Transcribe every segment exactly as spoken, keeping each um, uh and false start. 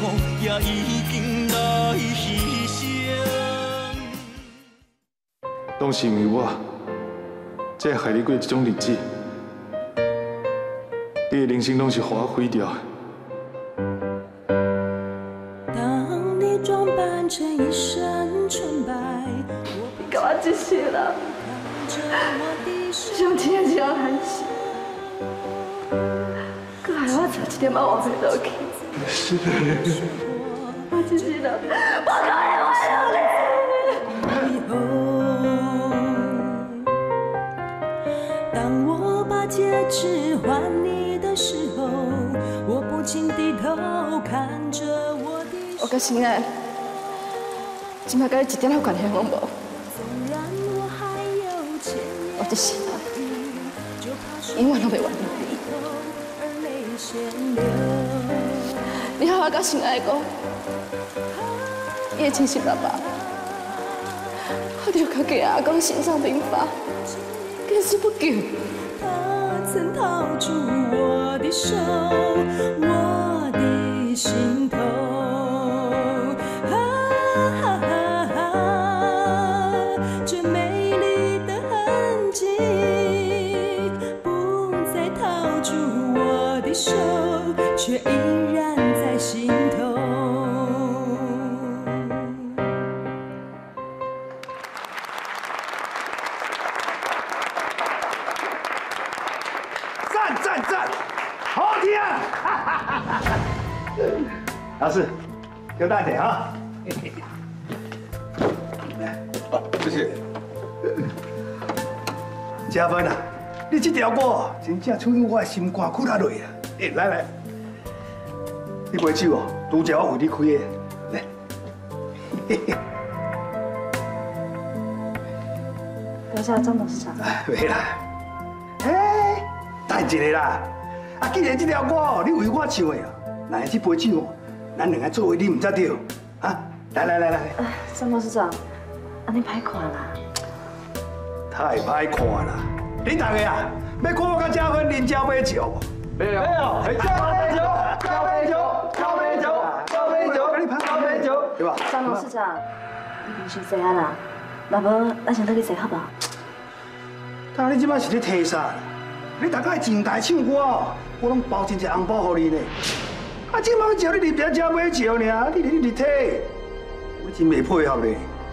也已经来牺牲。 拢是因为我，才害你过这种日子。你的人生拢是互我毁掉的。 当你装扮成一身纯白， 你干嘛这些啦？想听就要喊死，搁害我差一点仔活袂落去。 是。 我真是的，我可怜我了你。当我把戒指还你的时候，我不禁低头看着我的。 我甲心爱，今摆甲你一点仔关系拢无。我这是永远都袂原谅你。你好好甲心爱讲，伊的亲生爸爸，我就甲给阿公心上病发，见死不救。 他曾套住我的手，我的心头。 手却依然在心头。 赞赞赞，好听啊！老师，有大点啊！来，好，谢谢。嘉芬啊，你这条歌真正触入我的心肝骨头里啊！ 欸、来来，你杯酒哦，拄则我为你开的，来。嘿嘿。 多谢张董事长。 哎，袂啦。哎，等一下啦。啊，既然这条歌哦，你为我唱的啊，那这杯酒哦，咱两个做伙啉唔才对。啊，来来来来。 哎，张董事长，安尼歹看啦。 太歹看啦！你大家啊，要看我甲嘉芬啉交杯酒无？ 没有，没有，交杯酒，交杯酒，交杯酒，交杯酒，交杯酒，对吧？ 张董事长，你平时坐啊啦，若无咱先倒去坐好不好？ 但你即摆是咧提啥？你大概前台唱歌哦，我拢包真济红包给你呢。啊，即摆叫你入边交杯酒呢，你你你提，我真袂配合咧。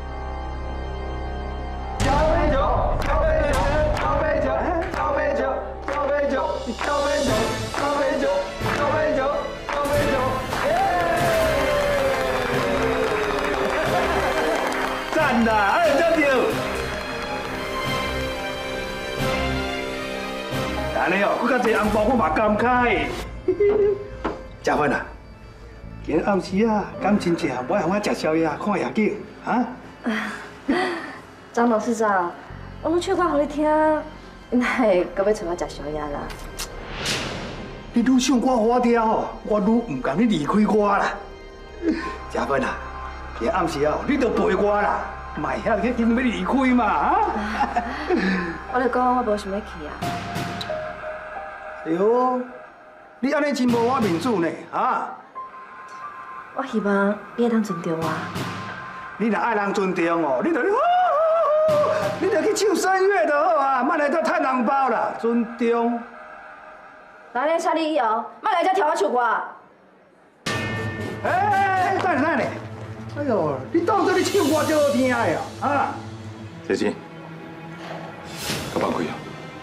交杯酒，交杯酒，交杯酒，交杯酒，交杯酒，交杯酒。 交杯酒，交杯酒，交杯酒，耶！赞啦，哎，真对。安尼哦，佮较侪红包，我嘛感慨。嘉芬啊，今日暗时啊，感情正，我向我食宵夜，看夜景，啊？ 张董事长，我拢唱歌互你听，哪会搁要找我食宵夜啦？ 你愈唱歌好听哦，我愈唔甘你离开我啦。嘉芬啊，今暗时啊，你着陪我啦，卖遐个硬要离开嘛啊！ 我就讲我无想要去啊。 哎呦，你安尼真无我面子呢啊！ 我希望你会当尊重我。 你若爱人尊重哦，你着你，你着去唱声乐就好啊，莫来这趁红包啦，尊重。 那恁请你以后，莫来这跳我唱歌。 哎，等下等下，哎呦，你当作你唱歌最好听的呀？啊！ 姐姐，我放开哦。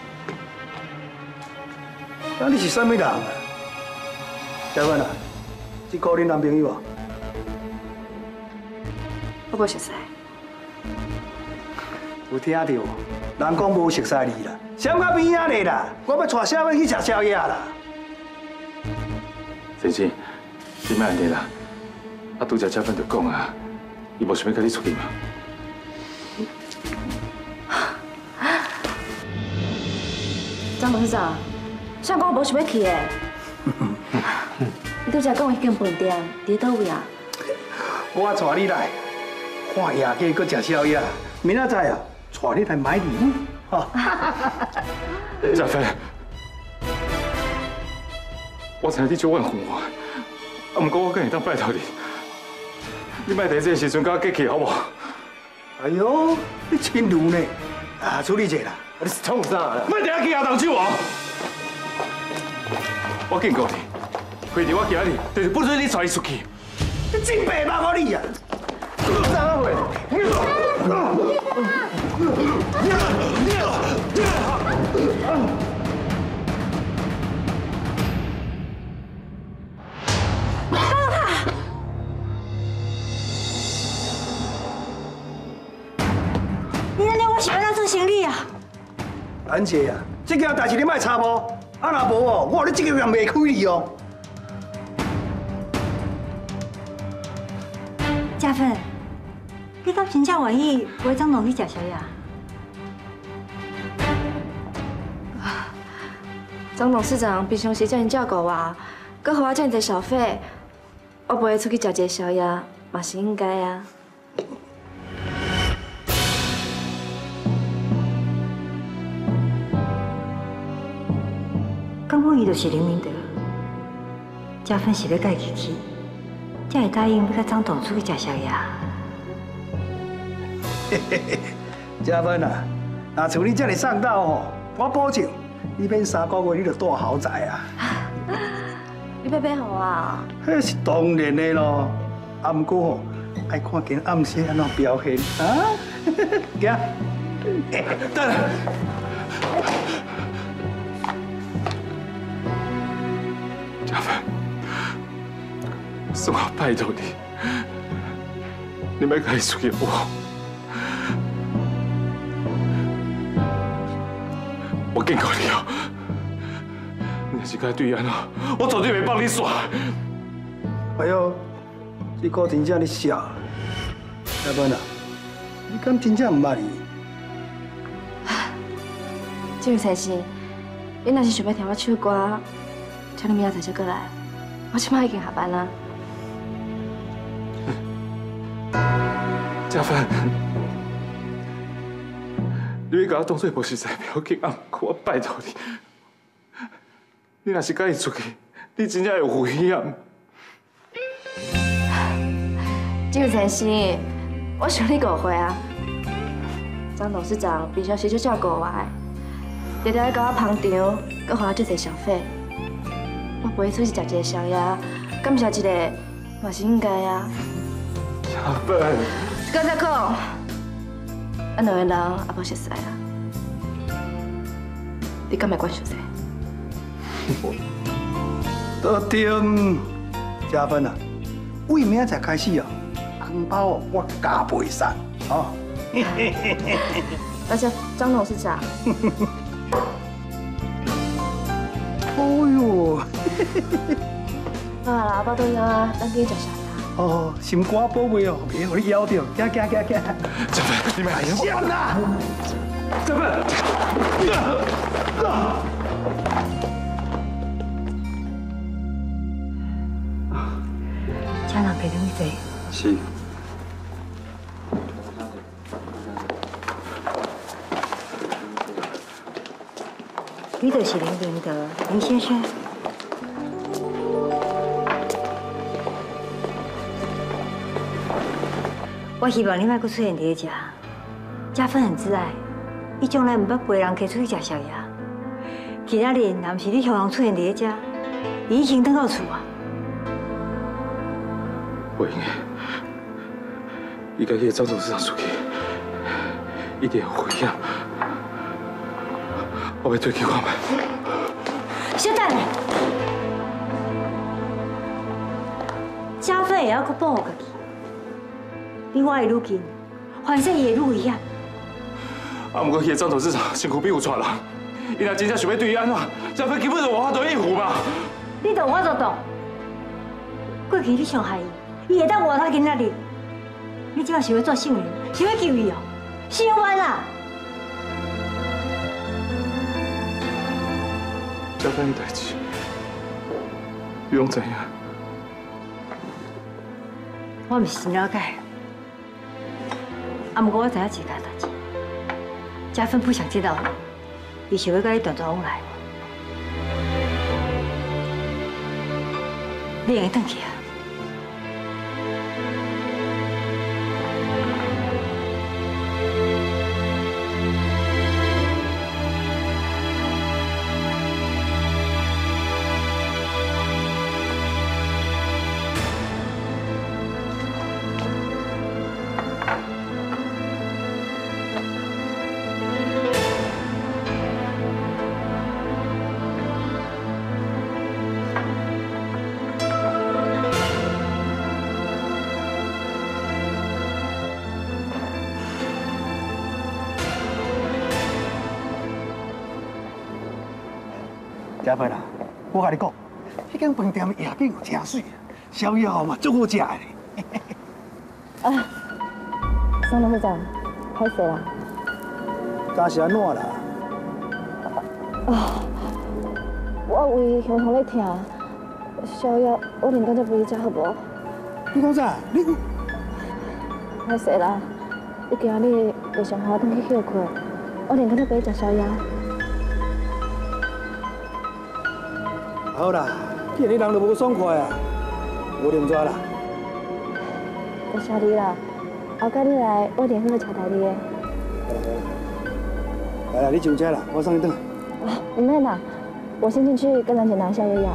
那你是什么人啊？嘉芬啊，这个你男朋友啊？ 我无熟悉。 有听到？人讲无熟悉你啦，闪到边仔哩啦！我要带小芬去吃宵夜啦。 姐姐，你莫安尼啦，啊，拄则嘉芬就讲啊，伊无想要跟你出去嘛。 张董事长，谁讲我无想要去的？你拄则讲迄间饭店伫倒位啊？ 我带你来看夜景，搁吃宵夜。明仔载啊，带你来买礼物。哈。 嘉芬，我知你就怨恨我， 啊，不过我跟你当拜托你，你莫在这个时阵甲我结气好不好？ 哎呦，你亲如呢？啊，处理者啦。 你是创啥啦？莫在遐举下动手哦！我警告你，回头我今日就是不准你带伊出去。 你真白目我你啊！ 三回。 你安尼我是要哪做生理啊？ 兰姐啊，这件代志你莫插无，啊若无哦，我你这个月袂开你哦。 嘉芬，你敢真正愿意陪张总去食宵夜？ 张董事长平常时遮尔照顾我，搁予我遮尔济小费，我陪伊出去食一个宵夜，嘛是应该啊。 根本伊就是林明德，嘉芬是要改自己，才会答应要甲张董出去食宵夜。 嘿嘿嘿，嘉芬啊，若像你这么上道吼，我保证，你免三个月你就住豪宅啊！ 你要买互我？ 迄是当然的咯，啊，不过吼，爱看见暗时安怎表现啊？行， 等下。嘉芬，是我拜托你，你别跟伊出去我。我警告你哦，你要是跟他对安哦，我绝对袂帮你耍。 哎呦，这个真正你笑，嘉芬啊，你敢真正唔捌伊？ 这位先生，你若是想要听我唱歌，请你明仔载再过来。我即摆已经下班啦。 嘉芬，你要甲我当作无实在不要紧啊！我拜托你，你若是跟伊出去，你真正会有危险。 这位先生，我想你误会啊。张董事长平常时就照顾我的，常常甲我捧场，搁予我遮济小费。我陪伊出去食一个宵夜，感谢一个嘛是应该啊。 嘉芬， 搁再讲，咱两个人也无熟识啊，你敢会管熟识？ 都对，嘉芬啊，为明仔开始哦，红包哦我加倍送哦。 而且张董事长。 哦哟， 好啦，我倒了啊，咱去食宵夜。 哦，心肝宝贝哦，别互你咬着，行行行行。 嘉芬，你买什么？ 香啊！ 嘉芬， 请人陪你坐。 是。 你就是林明德，林先生。我希望你莫再出现伫遮。嘉芬很自爱，伊从来唔捌陪人客出去食宵夜。今仔日若唔是你向人出现伫遮，伊已经返到厝啊。 不应该，伊甲迄个张董事长出去，一定有危险。我要退去看卖。 小等下，嘉芬会晓去保护家己，比我会愈近，反正伊会愈危险。 啊，不过迄个张董事长身躯比有传人，伊若真正想要对伊安怎，嘉芬根本就无法度应付嘛。 你懂我就懂。过去你伤害伊，伊会当活到今仔日。你即摆想要做圣人，想要救伊哦，想歪啦！ 嘉芬的代志，你拢知影？ 我毋是真了解，啊，不过我知影一件代志，嘉芬不想见到你，伊想要跟你断绝往来。你会回去啊？ 嘉芬啊，我甲你讲，迄间饭店的夜景真水，宵夜嘛足好食的。 啊，张董事长，歹势啦。 早是安怎啦？ 啊，我胃胸痛咧疼，宵夜我连干才不去食好无？ 你讲啥？你歹势啦，我今日袂上好转去休困，我连干才不去食宵夜。 好啦，既然你人就无爽快啊，我认抓啦。 多谢你啦，后摆你来，我一定会招待你的。 来来，你上车啦，我送你转。 啊，不免啦，我先进去跟兰姐拿宵夜药。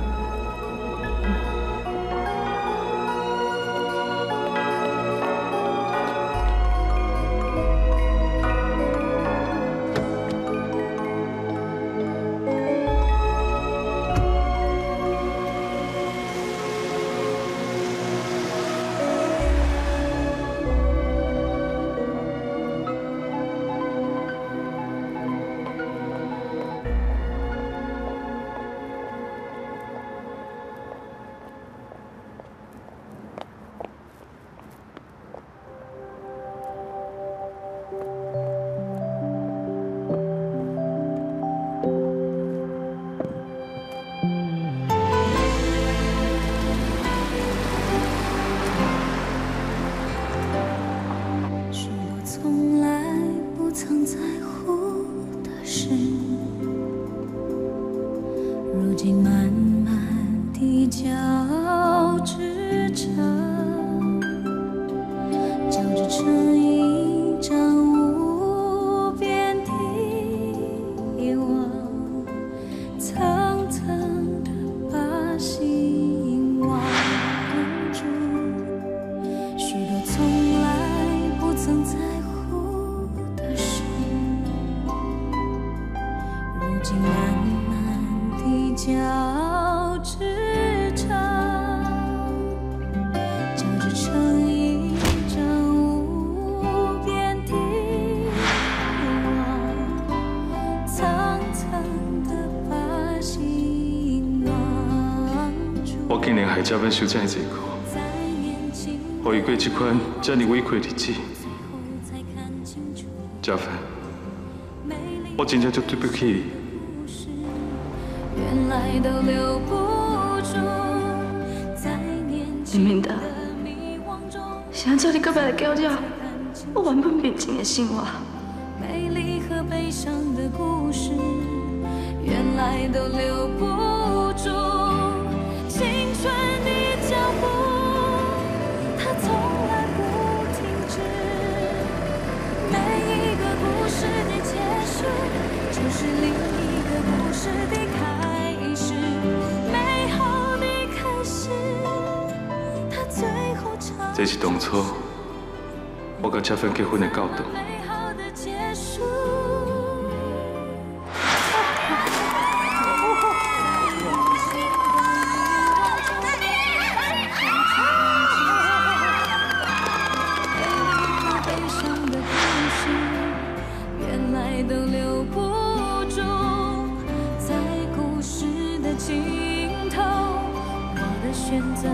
我竟然害嘉芬受这么济苦，互伊过这款这么委屈的日子。嘉芬，我真正足对不起你。 林明德，现在你搁要来搅扰我原本平静的生活。美丽和悲伤的故事，原来都留不住。 青春的脚步，它从来不停止。每一个故事的结束，就是另一个故事的开始。美好的开始，它最后唱。 这是当初我甲嘉芬结婚的教导。 美好的结束。 都留不住，在故事的尽头，我的选择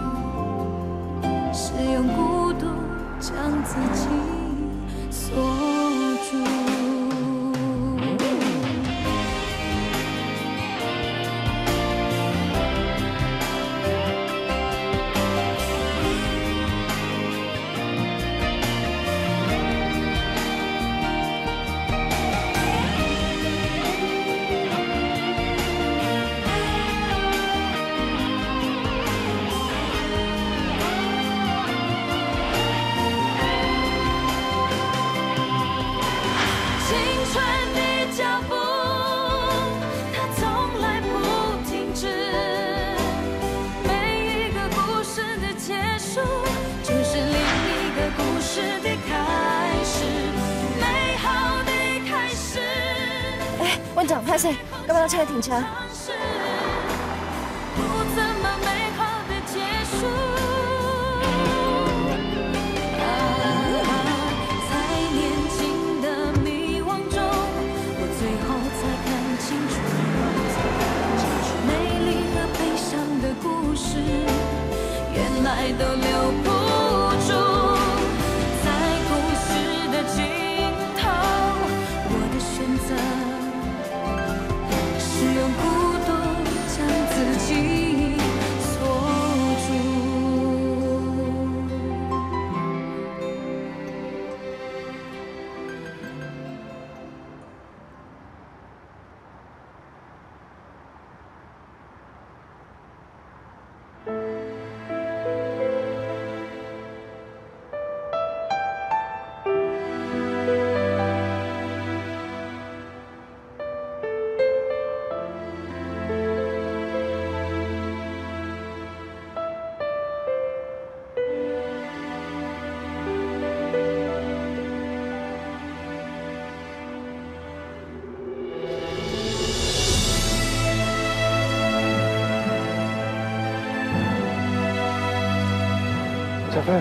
是用孤独将自己锁住。 院长，拍摄，要不要车停车？ 在年轻的迷惘中，我最后才看清楚。 芬，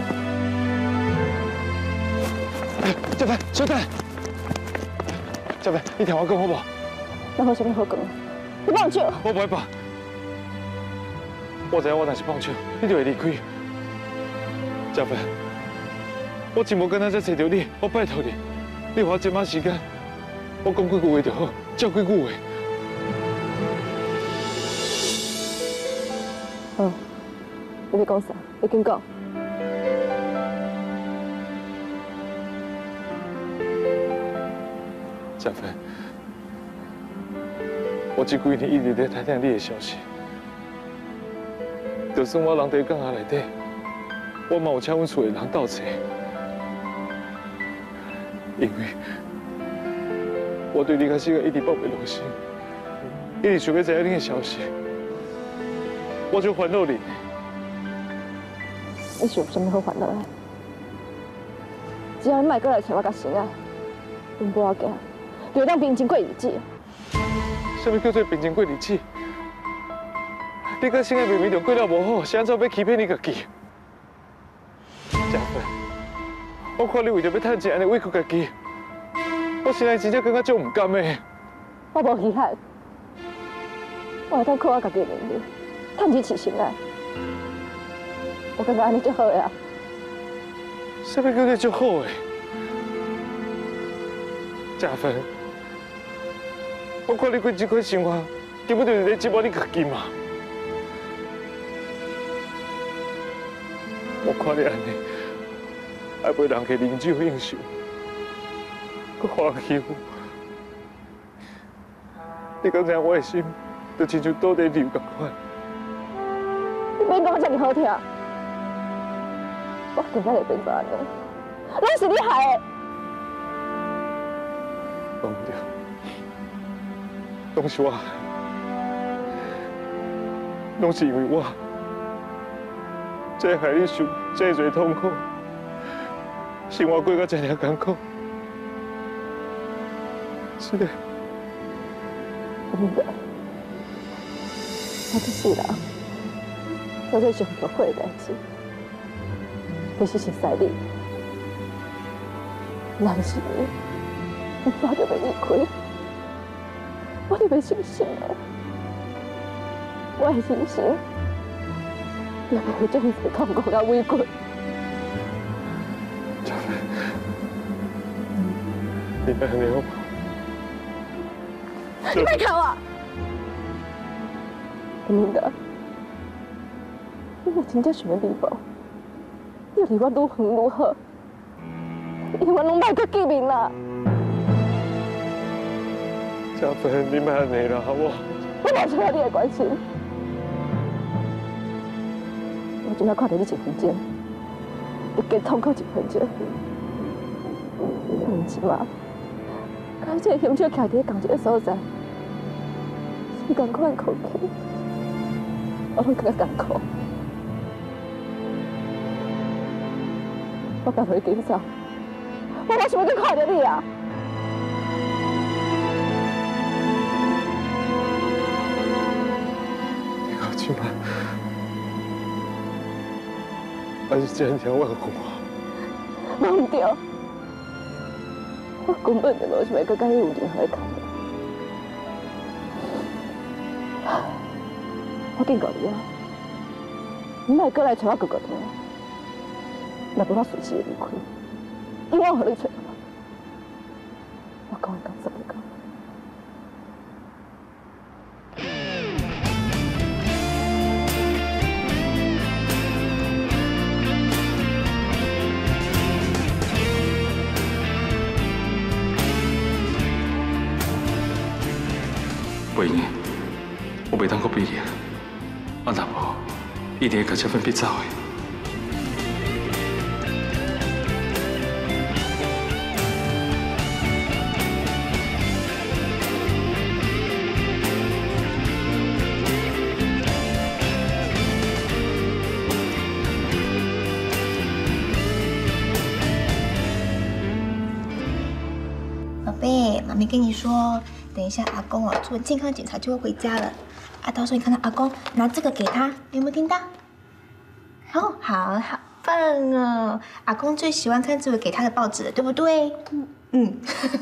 嘉芬，小等，嘉芬，你听我讲好不好？ 那好什么好讲？你放手！ 我不会放。我知影我若是放手，你就会离开。嘉芬，我真无敢若再找到你，我拜托你，你给我一晚时间，我讲几句话就好，照几句话。 好，你要讲啥？你紧讲。 嘉芬，我这几年一直在探听你的消息，就算我人在港内底，我嘛有请阮厝的人斗找，因为我对你到时个一直抱袂落心，一直想要知影你的消息，我就烦恼你。 你是有啥物好烦恼的？只要你莫过来找我甲心爱，阮无要紧。就当平静过日子。 什么叫做平静过日子？你甲心爱明明就过了无好，是安怎要欺骗你家己？嘉芬，我看你为着要趁钱，安尼委屈家己，我心内真正感觉足唔甘的。 我无稀罕，我会当靠我家己的能力，趁钱饲心爱。我感觉安尼足好呀。 什么叫做足好的？嘉芬。我看你过这款生活，根本就是在折磨你家己嘛！我看你安尼，还袂人去饮酒应酬，佮花欺负，你敢知我的心，就亲像倒在流共款。 你免讲遮尔好听，我今仔日变做安尼，拢是你害的。 讲唔对。拢是我，拢是因为我，才害你受这么痛苦，生活过到这么艰苦。是的， 我明白，我这世人做最上后悔的代志，就是熟悉你，男是你，我早就要离开。我特别相信的，我的心情也袂有这么痛苦甲委屈。 嘉芬，你别安尼好吗？ 你别看我，明德，你若真正想要离我，你就离我愈远愈好，永远拢莫再见面啦。 嘉芬，你别安尼啦，好不好？ 我无需要你的关心，我今仔看到你一分钟，就加痛苦一分钟。唔是嘛？刚这个凶手徛伫同一个所在，是同款的口气，我拢感觉艰苦。我拜托你紧走，我无想要再看到你啊！ 去吧，还是千条万户啊！ 唔对，我根本就无想要跟你有任何的牵连。我警告你啊，你莫过来找我哥哥听，若不我随时会离开，永远互你找我。我讲的讲实的讲。 八年，我袂当搁比你啊！啊，若无，一定会甲这份逼走的。 宝贝，妈咪跟你说。等一下，阿公哦做完健康检查就会回家了。啊，到时候你看到阿公拿这个给他，你有没有听到？好，好，好。 棒哦！阿公最喜欢看志伟给他的报纸了，对不对？嗯嗯。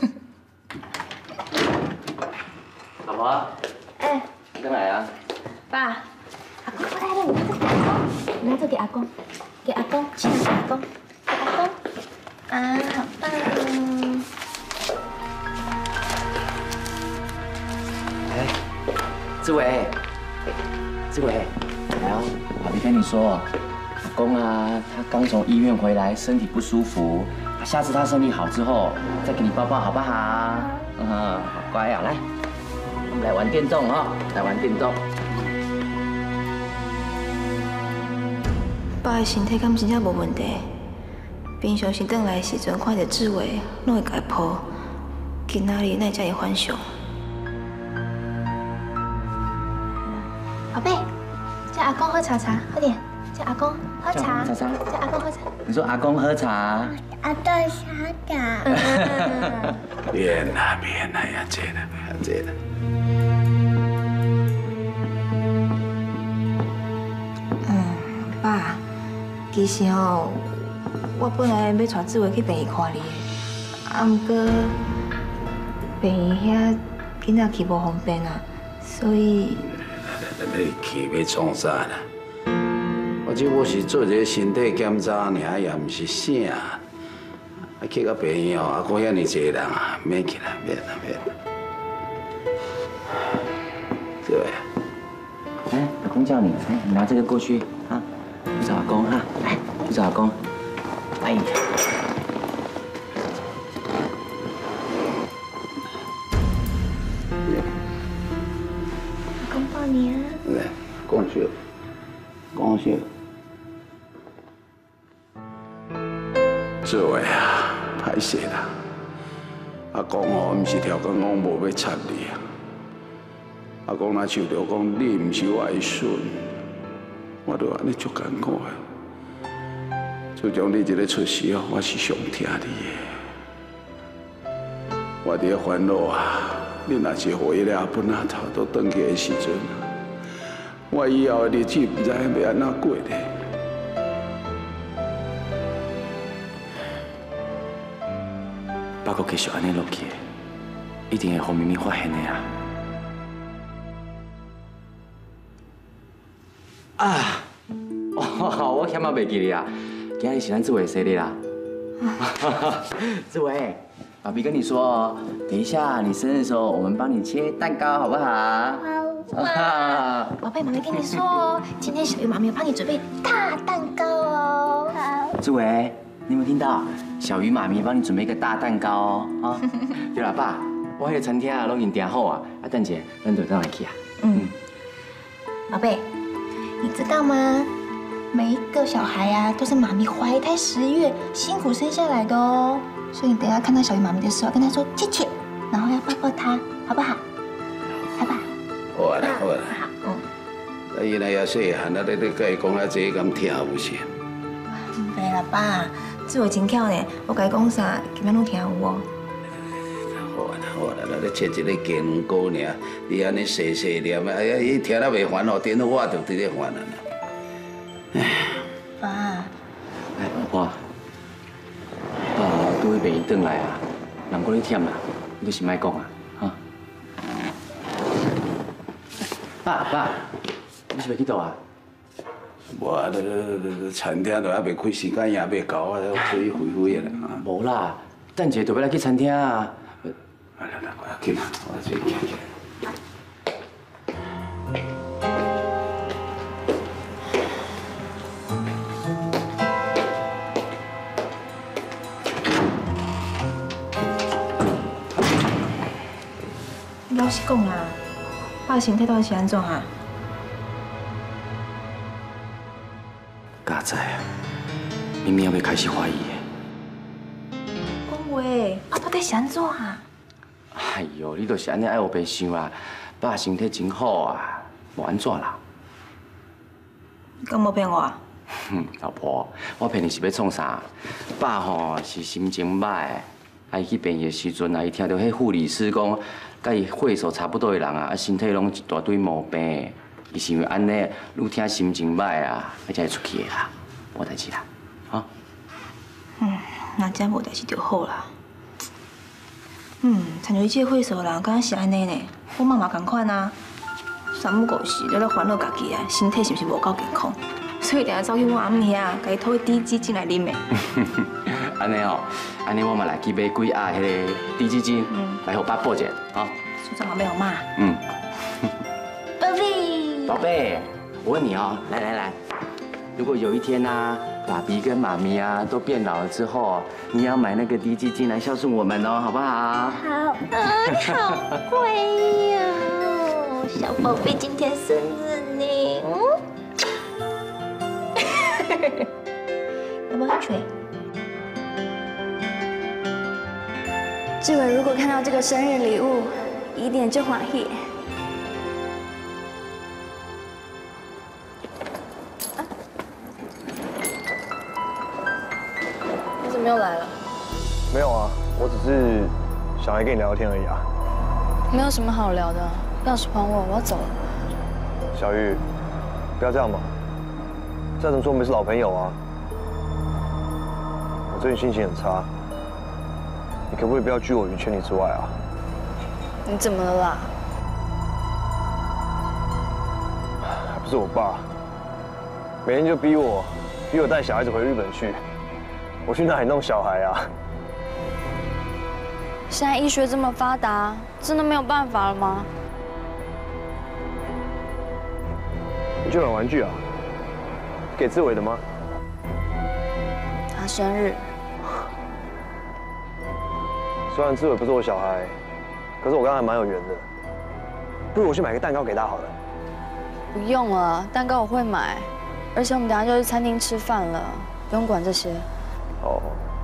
老婆， 哎， 你干嘛呀？ 爸，阿公回来了，你拿这给阿公，你拿这给阿公，给阿公，亲爱的阿公，给阿公。啊，好棒哦！ 哎，志伟，志伟，来哦，爸比跟你说，阿公啊，他刚从医院回来，身体不舒服，下次他身体好之后再给你抱抱，好不好？嗯，好乖啊，来，我们来玩电动哦，来玩电动。 爸的身体敢真正无问题。平常时转来的时阵，看到志伟，拢会甲伊抱。今仔日哪会这会反常？宝贝，叫阿公喝茶茶，快点，叫阿公喝茶。 茶茶， 叫阿公喝茶。 你说阿公喝茶。 阿公茶茶。 免啦免啦，呀这啦呀这啦。 嗯，爸，其实哦。我本来要带志伟去病院看你的，啊，不过病院遐囡仔去无方便啊，所以。 你去要创啥啦？我只不过是做一个身体检查尔，也唔是啥。啊，去到病院哦，啊，搁遐尼济人啊，免去啦，免啦，免啦。对啊。 来，阿公叫你，来，你拿这个过去啊，去找阿公哈，来，去找阿公。哎呀！ 阿公抱你啊！ 来，讲笑，讲笑。志伟啊，歹势啦！阿公哦，唔是条讲讲无要插你啊。阿公若想着讲你唔是我的孙，我就安尼足艰苦的。自从你这个出世哦，我是上疼你的。我伫咧烦恼啊，你若是回来阿本阿头都转去的时阵，我以后的日子唔知要安怎过咧。 爸阁继续安尼落去，一定会让咪咪发现的啊！啊！哦，我欠啊袂记哩啊！今日是咱志伟生日啦！志伟，爸比跟你说哦，等一下你生日的时候，我们帮你切蛋糕，好不好？好。 宝贝，妈咪跟你说哦，今天小鱼妈咪有帮你准备大蛋糕哦。好。 志伟，你有没有听到？小鱼妈咪帮你准备一个大蛋糕哦！啊，对啦，爸，我迄个餐厅啊，拢已经订好啊，啊，等下咱就再来去啊。 嗯。宝贝，你知道吗？每一个小孩啊，都是妈咪怀胎十月辛苦生下来的哦。所以你等一下看到小鱼妈咪的时候，跟她说谢谢，然后要抱抱她，好不好？好吧。 好啦，好啦。 好，嗯。 啊，伊若也细汉，啊，你你甲伊讲啊，这咁听有是？ 袂啦，爸，志伟真巧呢，我甲伊讲啥，基本拢听有哦。 好啦，好啦，咱咧切一个鸡卵糕尔，你安尼细细念啊，哎呀，伊听了袂烦哦，颠到我就直咧烦啊。 爸， 哎，老婆，爸拄去病院转来啊，人搁咧忝啦，你就是莫讲啊，哈。爸爸，你是要去倒啊？ 无啊，你你餐厅都还未开时间，也未到啊，出去回回的啦。 无啦，等下就要来去餐厅啊。 来来来，我要去啦，我去去去。 老实讲啦，爸身体到底是安怎啊？ 家在啊，明明要开始怀疑的。 讲话，爸到底是安怎啊？ 哎呦，你就是安尼爱有白想啊！爸身体真好啊，无安怎啦？ 你敢无骗我？ 哼，老婆，我骗你是要创啥？爸吼是心情歹，啊伊去病院的时阵啊，伊听到迄护理师讲，甲伊岁数差不多的人啊，啊身体拢一大堆毛病，伊是因为安尼，愈听心情歹啊，才会出去的啦，无代志啦。 那真无代志就好啦。嗯，参像伊这个会所人，敢若是安尼呢？我妈妈同款啊，三不五时，在咧烦恼家己啊，身体是不是无够健康？所以定下走去我阿姆遐，甲伊讨低基金来啉的。 安尼哦，安尼我嘛来去买几盒迄个低基金，来互爸报一下啊。 所长没有骂。 嗯。 宝贝。 宝贝，我问你哦，来来来，如果有一天呢，爸比跟妈咪啊都变老了之后，你要买那个低基金来孝顺我们哦，好不好？ 好，啊，你好乖呀，小宝贝今天生日呢。嗯。要不要喝水？ 志伟如果看到这个生日礼物，一定就欢喜。 你怎么又来了？ 没有啊，我只是想来跟你聊聊天而已啊。 没有什么好聊的，钥匙还我，我要走了。 小玉，不要这样嘛，再怎么说我们是老朋友啊。我最近心情很差，你可不可以不要拒我于千里之外啊？ 你怎么了啦？ 还不是我爸，每天就逼我，逼我带小孩子回日本去，我去那里弄小孩啊。 现在医学这么发达，真的没有办法了吗？ 你去买玩具啊？给志伟的吗？ 他生日。 虽然志伟不是我小孩，可是我跟他还蛮有缘的。不如我去买个蛋糕给他好了。 不用了，蛋糕我会买，而且我们等下就去餐厅吃饭了，不用管这些。 哦。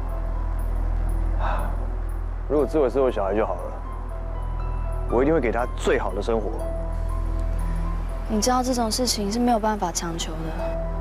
如果志伟是我小孩就好了，我一定会给他最好的生活。 你知道这种事情是没有办法强求的。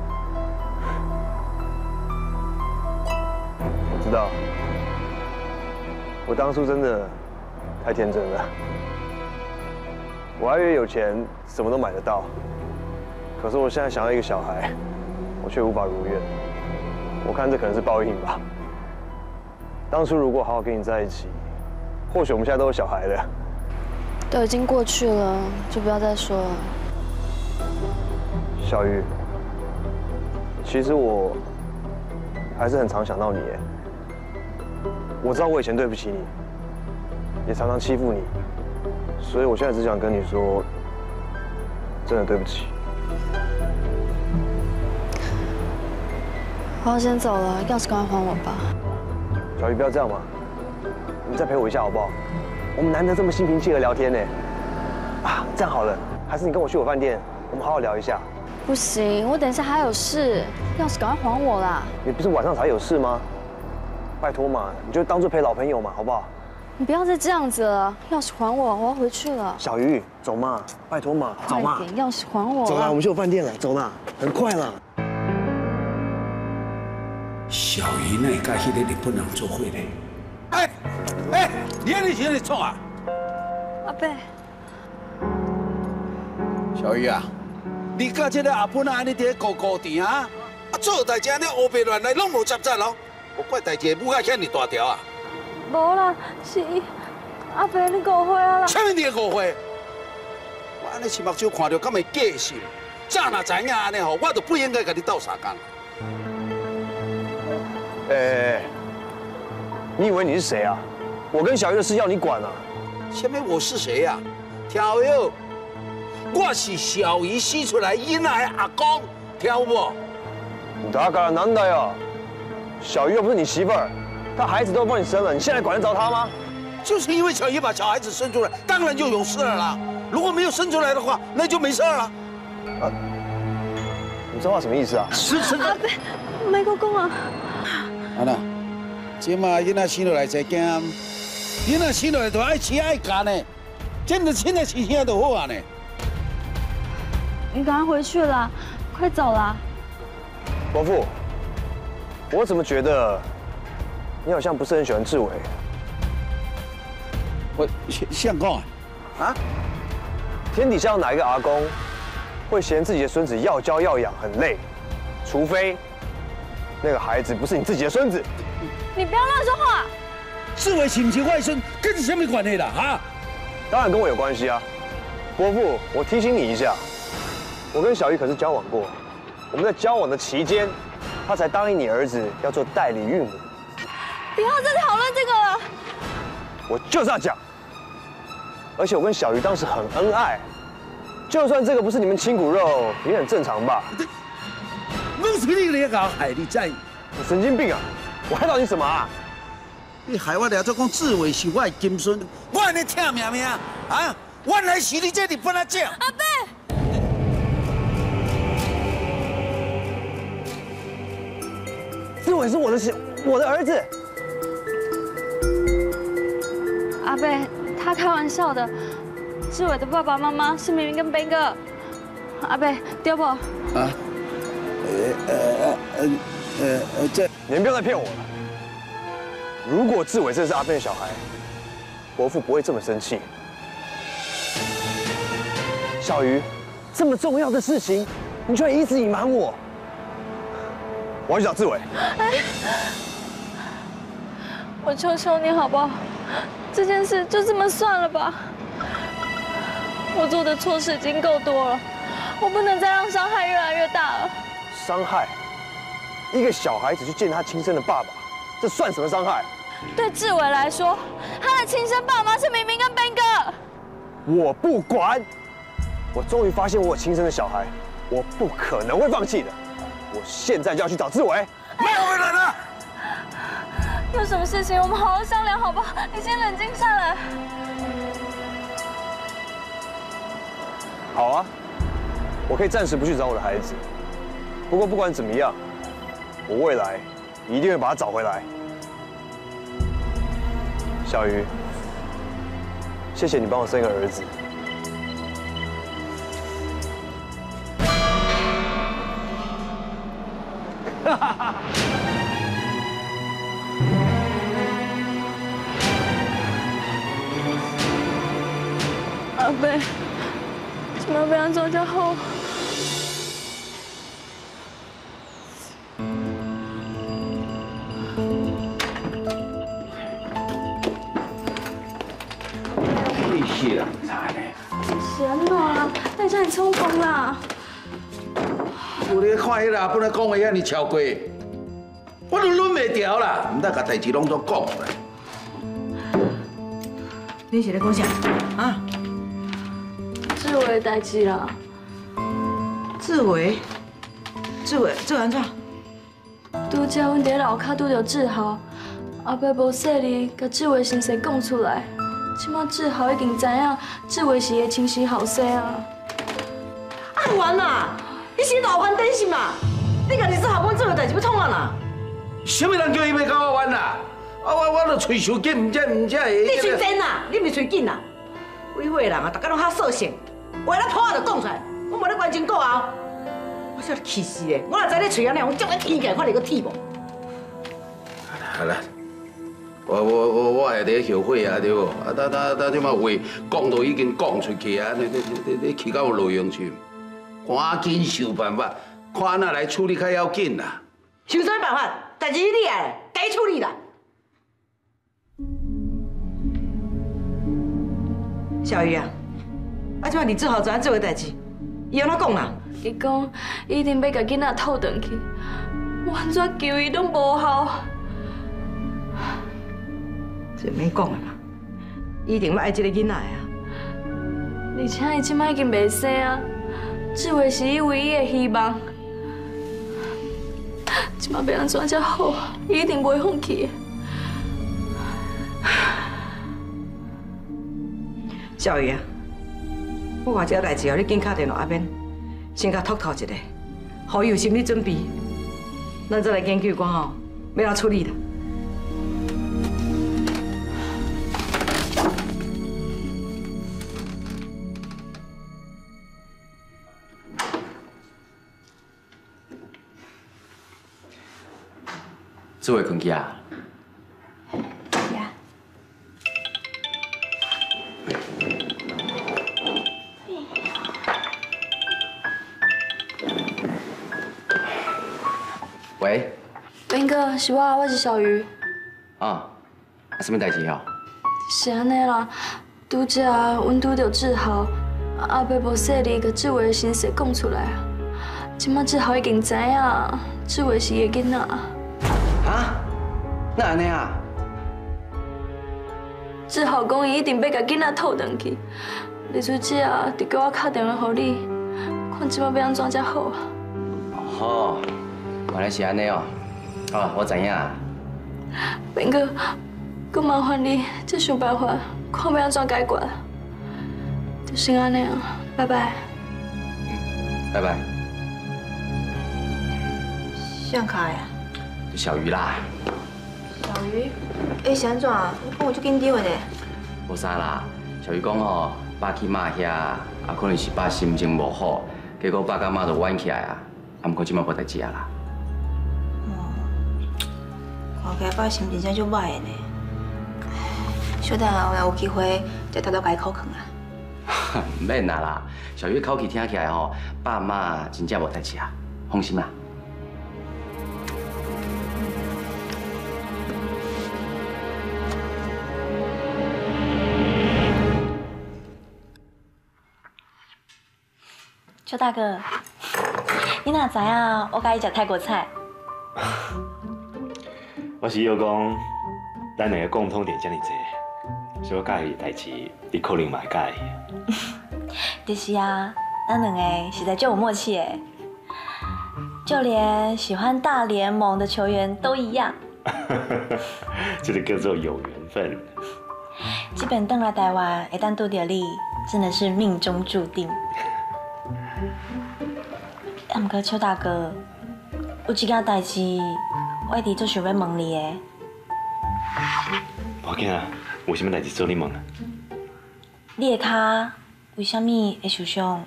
我知道。我当初真的太天真了，我还以为有钱什么都买得到，可是我现在想要一个小孩，我却无法如愿。我看这可能是报应吧。当初如果好好跟你在一起，或许我们现在都有小孩了。 都已经过去了，就不要再说了。 小玉，其实我还是很常想到你耶。我知道我以前对不起你，也常常欺负你，所以我现在只想跟你说，真的对不起。 我要先走了，钥匙赶快还我吧。 小玉，不要这样嘛，你再陪我一下好不好？我们难得这么心平气和聊天呢。啊，这样好了，还是你跟我去我饭店，我们好好聊一下。 不行，我等一下还有事，钥匙赶快还我啦。 你不是晚上才有事吗？拜托嘛，你就当做陪老朋友嘛，好不好？ 你不要再这样子了，钥匙还我，我要回去了。 小玉，走嘛，拜托嘛，走嘛。 快点，钥匙还我。 走啦，我们去我饭店了，走啦，很快啦。 小鱼那甲迄个日本人做伙咧。哎哎，你安尼是安尼创啊？ 阿伯。 小鱼啊，你甲这个阿本啊安尼伫咧高高甜啊，啊做代志安尼乌白乱来，拢无杂杂咯。我怪代志母啊遐尼大条啊！ 无啦，是阿伯你误会啊啦。 什么你误会？我安尼是目睭看到，敢会假信？早若知影安尼吼，我就不应该甲你斗相共。 哎，你以为你是谁啊？我跟小玉的事要你管啊？ 什么我是谁呀？听有无？我是小鱼生出来囡仔的阿公，听有无？ 你大概难的呀！小玉又不是你媳妇儿，她孩子都帮你生了，你现在管得着她吗？ 就是因为小鱼把小孩子生出来，当然就有事了啦。如果没有生出来的话，那就没事了。啊， 你这话什么意思啊？ 是是。 阿伯，没讲讲啊。 安那，即马囡仔生落来才惊，囡仔生落来就爱吃爱干呢，真的亲的亲兄就好啊呢。 你赶快回去啦，快走啦。 伯父，我怎么觉得你好像不是很喜欢志伟？ 我像讲啊，啊？ 天底下有哪一个阿公会嫌自己的孙子要教要养很累？除非那个孩子不是你自己的孙子。 你不要乱说话。 志伟是不是外孙，跟你什么关系啦？啊？ 当然跟我有关系啊，伯父，我提醒你一下，我跟小玉可是交往过，我们在交往的期间，他才答应你儿子要做代理孕母。 不要再讨论这个了。 我就是要讲，而且我跟小鱼当时很恩爱，就算这个不是你们亲骨肉，也很正常吧？ 弄死你你搞害你在？ 你神经病啊！我害到你什么啊？ 你害我了，做讲志伟是我的金孙，我安尼听命命啊！原来是你这日本仔姐。 阿伯， 志伟是我的我的儿子。 阿伯，他开玩笑的。志伟的爸爸妈妈是明明跟 Ben 哥。阿伯，对不？啊？ 呃呃呃呃呃，这你们不要再骗我了。如果志伟真的是阿Ben的小孩，伯父不会这么生气。小鱼，这么重要的事情，你居然一直隐瞒我。我要去找志伟。 哎，我求求你好不好？这件事就这么算了吧。我做的错事已经够多了，我不能再让伤害越来越大了。 伤害？一个小孩子去见他亲生的爸爸，这算什么伤害？ 对志伟来说，他的亲生爸妈是明明跟 Ben 哥。 我不管。我终于发现我有亲生的小孩，我不可能会放弃的。我现在就要去找志伟。 没有回来了。 有什么事情我们好好商量，好不好？你先冷静下来。 好啊，我可以暂时不去找我的孩子。不过不管怎么样，我未来一定会把他找回来。小鱼，谢谢你帮我生个儿子。哈哈哈！ 阿伯，怎么不要做就好？ 你是人才呢？ 是安怎啦？等下你冲锋啦！ 有咧看迄个本来讲话遐尼超过，我都忍袂调啦，唔得甲代志拢做讲啦。 你是咧讲啥？啊？ 志伟的代志啦。 志伟，志伟，志伟安怎？ 拄则阮伫楼骹拄着志豪，阿伯无说你，甲志伟先生讲出来。即马志豪已经知影志伟是伊亲生后生啊。 阿元啊，你是大冤真心啊？你家己做下阮做的代志要创啊啦？ 什么人叫伊要甲我冤啦？啊我我著喙伤紧，唔则唔则会。 你嘴贱啊！你咪嘴紧啊！委会的人啊，大家拢较扫兴，话咧破就讲出来，我无咧关前顾后。我笑你气死的！我若知你嘴安尼，我叫你天起来，看你个铁无？ 好啦，我我我我会咧后悔啊，对无？啊，等等等，即马话讲都已经讲出去啊，你你你你去到有路用去，赶紧想办法，看哪来处理较要紧啦。 想啥办法？代志你来，该处理啦。小鱼啊，啊，即摆你做好知影做的代志，伊安怎讲啦？ 伊讲伊一定要甲囡仔讨回去，我安怎求伊拢无效。 这免讲啦，伊一定要爱这个囡仔啊。 而且伊即摆已经袂生啊，志伟是伊唯一的希望。即摆要安怎才好？伊一定袂放弃的。 小鱼啊，我话这个代志，你紧打电话阿边，先甲托讨一下，好有心理准备，咱再来研究看吼，要怎处理啦。 志伟困去啊？ 呀。 喂， 斌哥，是我，我是小鱼。 啊，什么代志哦？ 是安尼啦，拄则阮拄着志豪，阿伯无说你甲志伟的身世讲出来啊。即马志豪已经知影，志伟是伊的囡仔。 啊？那安尼啊？ 志豪讲伊一定要甲囡仔讨回去，李书姐啊，就叫我打电话给你，看即马要安怎才好啊。 哦，原来是安尼哦。好，我知影。 变哥，阁麻烦你再想办法，看要安怎解决。就先安尼啊，拜拜。 嗯，拜拜。 谁开啊？ 小鱼啦。 小鱼，哎，是安怎？你讲我足紧张的呢。 无啥啦，小鱼讲吼，爸去妈遐，啊可能是爸心情无好，结果爸甲妈就冤起来啊，啊，毋过即马无代志啊啦。 看起来爸心情真足歹的呢。小等下若有机会，再偷偷甲伊口劝啊。 唔免啦啦，小鱼口气听起来吼，爸妈真正无代志啊，放心啦。 邱大哥，你哪知影我介意食泰国菜？ 我是要讲，咱两个共同点遮尔济，所以我介意的代志，你可能嘛会介意。 就是啊，咱两个实在就有默契诶，就连喜欢大联盟的球员都一样。 这个叫做有缘分。 基本登来台湾，会当拄到你，真的是命中注定。啊，毋过邱大哥，有一件代志，我一直做想要问你的。 无要紧啊，有啥物代志做你问啊？ 你的脚为什么会受伤？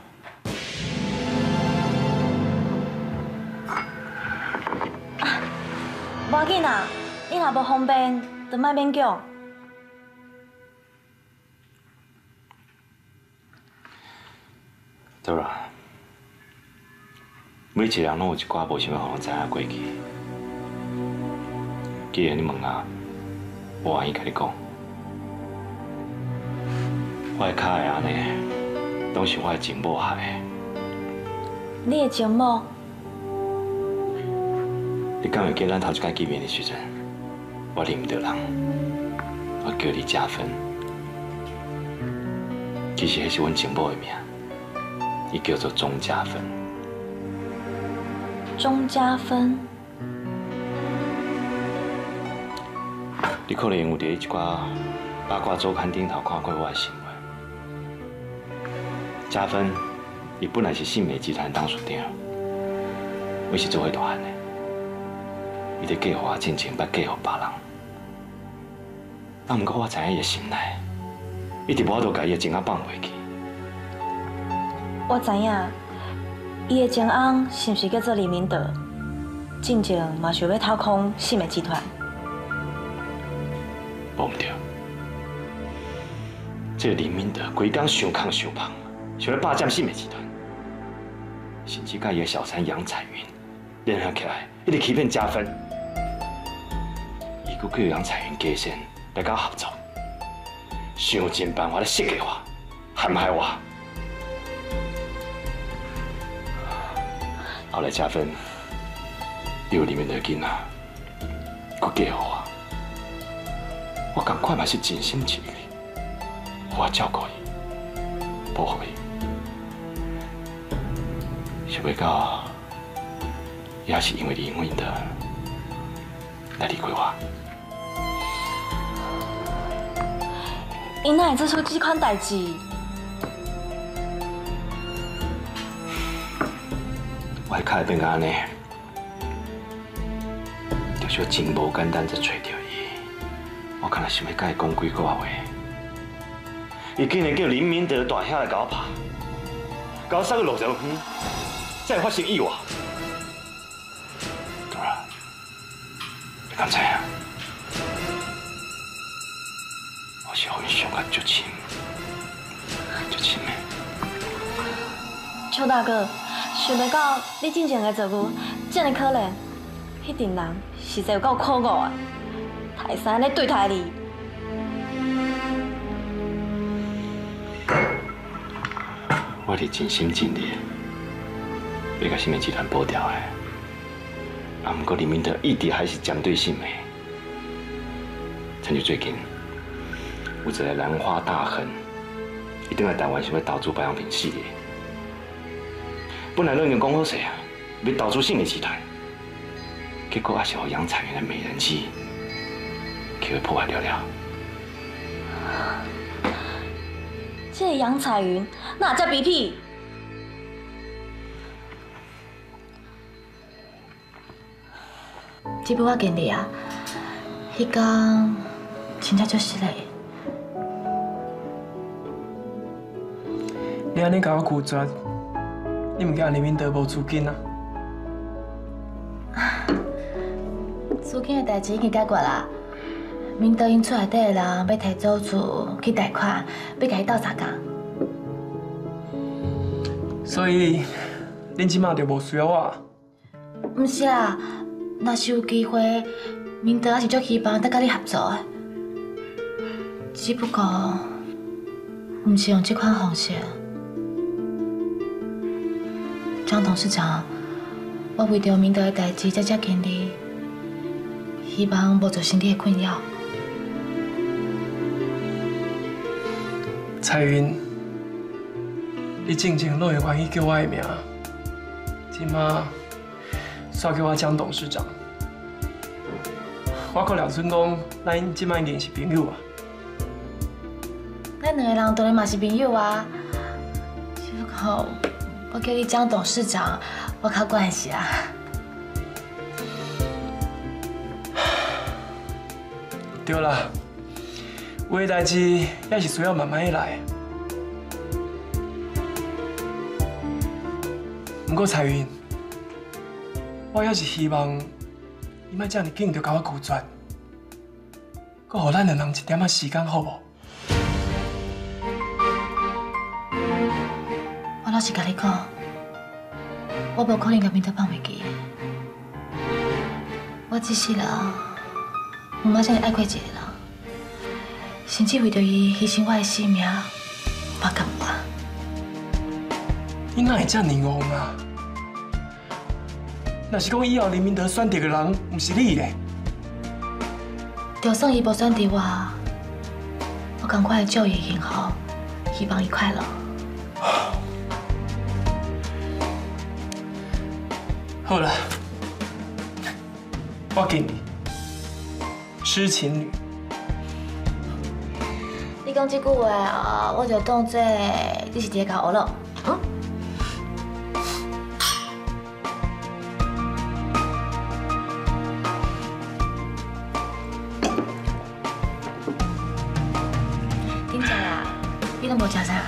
无要紧啊，你若无方便，就莫勉强。 对啦，每一个人拢有一寡无想要互人知影过去。既然你问啊，我愿意甲你讲，我的脚会安尼，拢是我的情某害的。 你的情某？ 你敢会记咱头一摆见面的时阵，我认唔到人，我叫你加分。其实迄是阮情某的名。伊叫做钟家芬。 钟家芬， 你可能有伫一寡八卦周刊顶头看过我的新闻。家芬，伊本来是信美集团董事长，我是做伙大汉的，伊咧嫁互我进前，捌嫁互别人。啊，毋过我知影伊的心内，一直无法度甲伊的情仔放袂去。 我知影，伊的前翁是毋是叫做李明德？进前嘛想要掏空信美集团。 无毋对，这个李明德规工想空想胖，想要霸占信美集团，甚至甲伊的小三杨彩云联合起来，一直欺骗加分。伊佫叫杨彩云加线来甲我合作，想尽办法来设计我，陷害我。后来加分，有里面的囡仔，佫嫁互我，我赶快嘛是尽心尽力，我照顾伊，保护伊，想要到，也是因为李永英的来离开我。 伊哪会做出这款代志？ 我的脚变到安尼，就是真无简单才找到伊。我敢若想要甲伊讲几句话，伊竟然叫林明德大兄来甲我拍，甲我送去落石远，才会发生意外。对啊，你敢知影？我是互伊伤甲足深，足深的。 邱大哥。想袂到你进前的做牛，这么可怜，迄阵人实在有够可恶啊！ 台山咧对台你。 我是真心真意，要甲新美集团保掉的。啊，不过李明德一直还是针对新美。趁住最近有一个兰花大亨，伊倒来台湾想要投资保养品事业。本来都已经讲好势啊，要投资新美集团，结果还是互杨彩云的美人计，给破坏了了。 这个杨彩云哪只比屁？只不过我见你啊，迄天真正足失礼。 你安尼甲我拒绝，你唔惊李明德无资金啊？ 资金的代志已经解决啦。明德因厝内底的人要提租厝去贷款，要甲伊斗相共。 所以恁即马就无需要我？ 唔是啦，若是有机会，明德也是足希望得甲你合作的。只不过，唔是用这款方式。张董事长，我为着明德的代志才接近你，希望无造成你的困扰。 彩云，你真正落会愿意叫我的名，即马煞叫我江董事长。我可了准讲，咱即马已经是朋友啊。 咱两个人当然嘛是朋友啊，只不过我叫你江董事长，我靠关系啊。 对啦，有的代志也是需要慢慢来。不过彩云，我也是希望你莫这么紧就甲我拒绝，搁互咱两人一点仔时间，好无？ 我老实甲你讲，我无可能甲明德放袂记的。我只是啦，唔捌啥爱过一个人，甚至为着伊牺牲我的性命，我甘愿。 你哪会这么戆啊？若是讲以后林明德选择的人唔是你咧， 就算伊无选择我，我赶快祝伊幸福，希望伊快乐。 好了，我给你痴情女。 你讲这句话啊，我就当做你是伫个甲我了。嗯。顶食啦，你拢无食啥？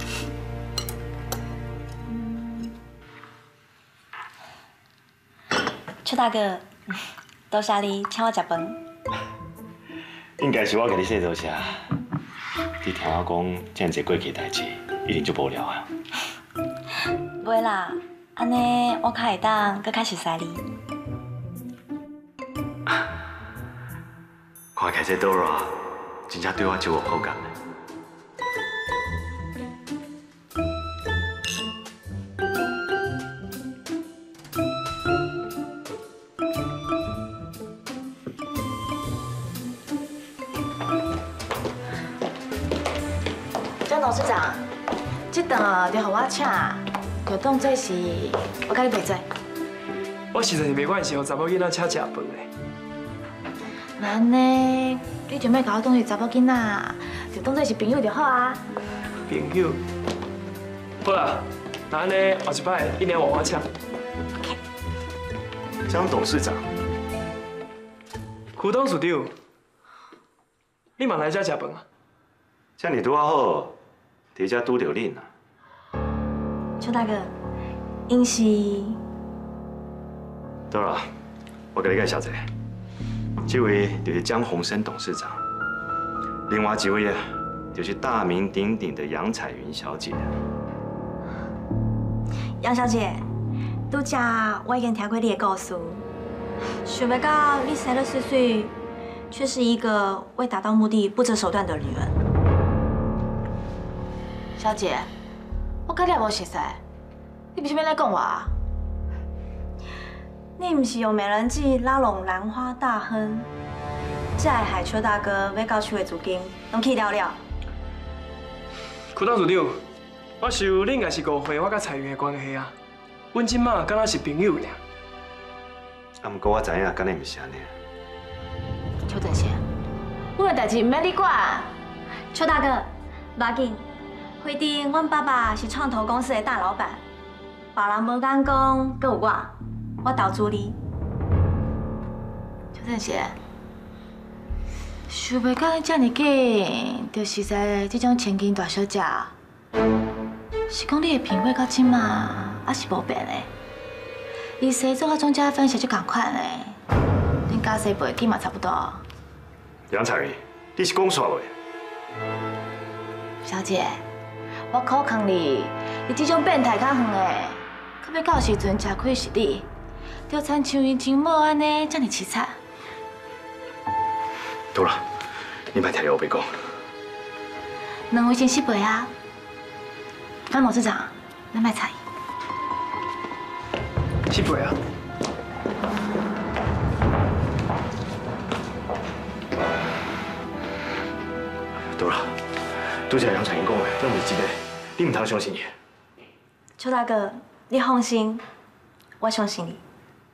邱大哥，多谢你请我食饭。 应该是我给你说多谢。你听我讲这样一个过去的代志，一定就无聊啊。 袂啦，安尼我较会当搁较熟悉你。 看起这 Dora 真正对我就有好感。 张董事长，这顿哦就互我请，就当做是我甲你赔罪。 我实在是袂惯是互查某囡仔请食饭的。 那安尼，你就莫甲我当做查某囡仔，就当做是朋友就好啊。 朋友，好啦，那安尼后一摆一年换我请。 张董事长， 胡董事长，你嘛来这食饭啊？ 这样拄好，伫遮拄着恁啊。 邱大哥，因是 Dora，我给你介绍一下，这位就是江鸿生董事长，另外一位啊，就是大名鼎鼎的杨彩云小姐。 杨小姐，拄则我已经听过你的故事，想要到你生了水水， 却是一个为达到目的不择手段的女人。小姐，我跟你也无熟识，你为什么来讲我啊？你唔是用美人计拉拢兰花大亨，才害邱大哥要交出的资金拢去了了。 区董事长，我想你应该是误会我甲彩云的关系啊。阮即马敢若是朋友尔。 啊，毋过我知影，敢若毋是安尼。 邱正贤，阮的代志唔免你管。邱大哥，无要紧。回定，阮爸爸是创投公司的大老板，别人无敢讲，搁有我，我投资你。邱正贤，想袂到你遮尔紧，就熟悉这种千金大小姐。是讲你的品味到即马还是无变的？伊生做甲庄家分是就共款的，恁家世背景嘛差不多。 杨彩云，你是讲啥话？ 小姐。我考劝你，你这种变态较远的，可要到时阵吃亏是你，就亲像伊亲某安尼这么凄惨。 对了，你莫听你后背讲。 两位先失陪啊，潘董事长，咱莫猜。 失陪啊。 对了，拄则杨彩云讲的，这不是真的。你唔通相信伊。 邱大哥，你放心，我相信你。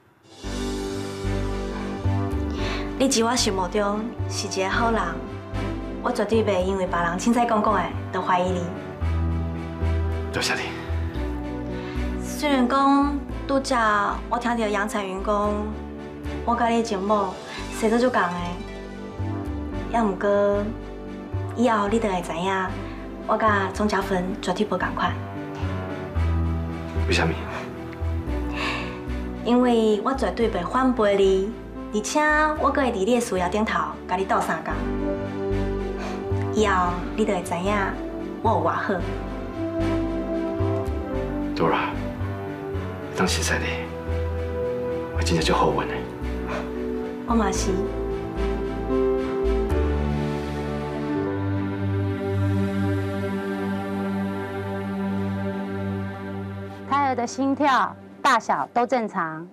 你在我心目中是一个好人，我绝对袂因为别人凊彩讲讲的，就怀疑你。 多谢你。 虽然讲拄则我听到杨彩云讲，我甲你前某生做足共的，也毋过以后你就会知影。我甲钟家芬绝对无同款。 为什么？ 因为我绝对袂反背你，而且我阁会伫你的事业顶头甲你斗相共。以后你就会知影我有偌好。 朵拉，当实在的，我真正足好运的。 我嘛是。 胎儿的心跳大小都正常。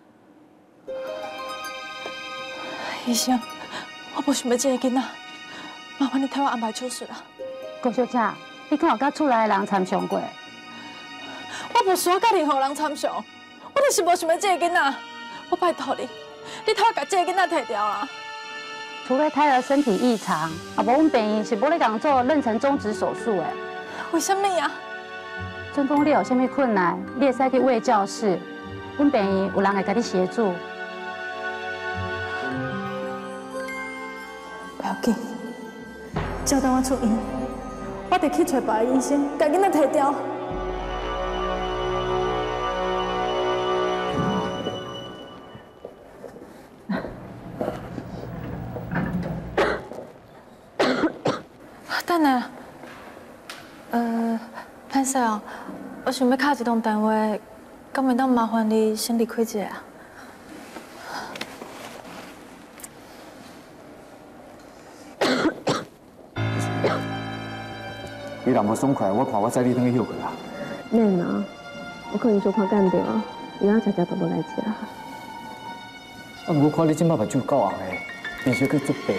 医生，我无想要这个囡仔，麻烦你替我安排手术啦。 郭小姐，你敢有甲厝内的人参详过？ 我无需要甲任何人参详，我就是无想要这个囡仔。我拜托你，你替我把这个囡仔摕掉啦。 除了胎儿身体异常，啊，无阮病院是无咧共做妊娠终止手术的。 为什么呀？ 阵讲你有啥物困难，你会使去卫教室，阮病院有人会甲你协助。 不要紧，只要等我出院，我得去找别个医生，把囡仔摕掉。等下，呃，潘师哦，我想要敲一通电话，敢会当麻烦你先离开一下啊？ 你若无爽快，我看我载你转去休困啦。 免啊，我可能小可干掉，以后食食都无来食。啊， 毋过看你即摆目睭够红的，面色阁足白。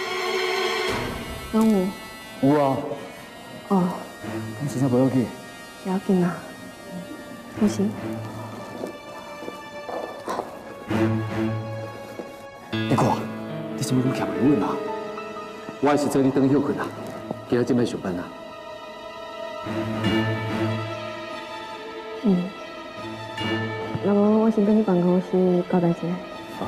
拢有。 有啊。 哦。 你身上无要紧？ 不要紧啊，放心。 你看，你是不是愈徛袂稳啊？我还是载你转去休困啦，今仔即摆上班啊。 嗯。那无我先跟去办公室交代一下。 好。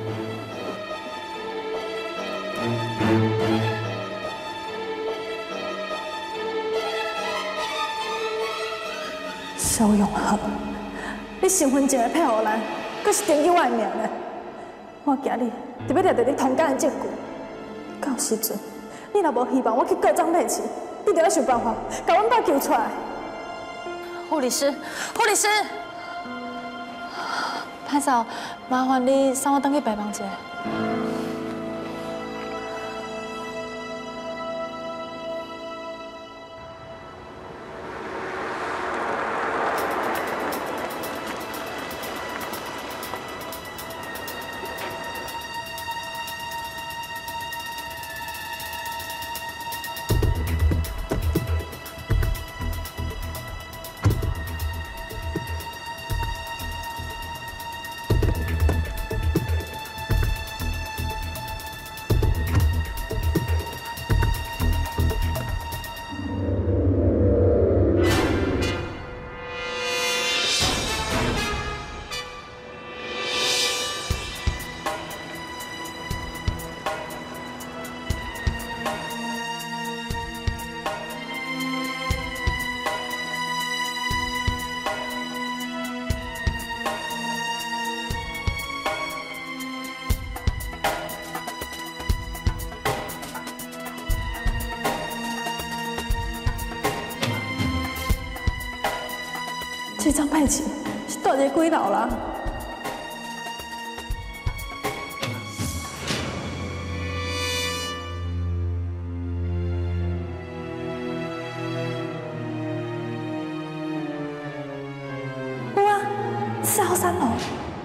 肖永和，你身份证配合咱，阁是登记我的名呢。我惊你特别掠着你通奸的证据，到时阵你若无希望我去告状赔钱，你就要想办法把阮爸救出来。护理师，护理师，潘嫂，麻烦你送我登去病房一下。 这张佩琪是住在几楼啦？有啊，四号三楼。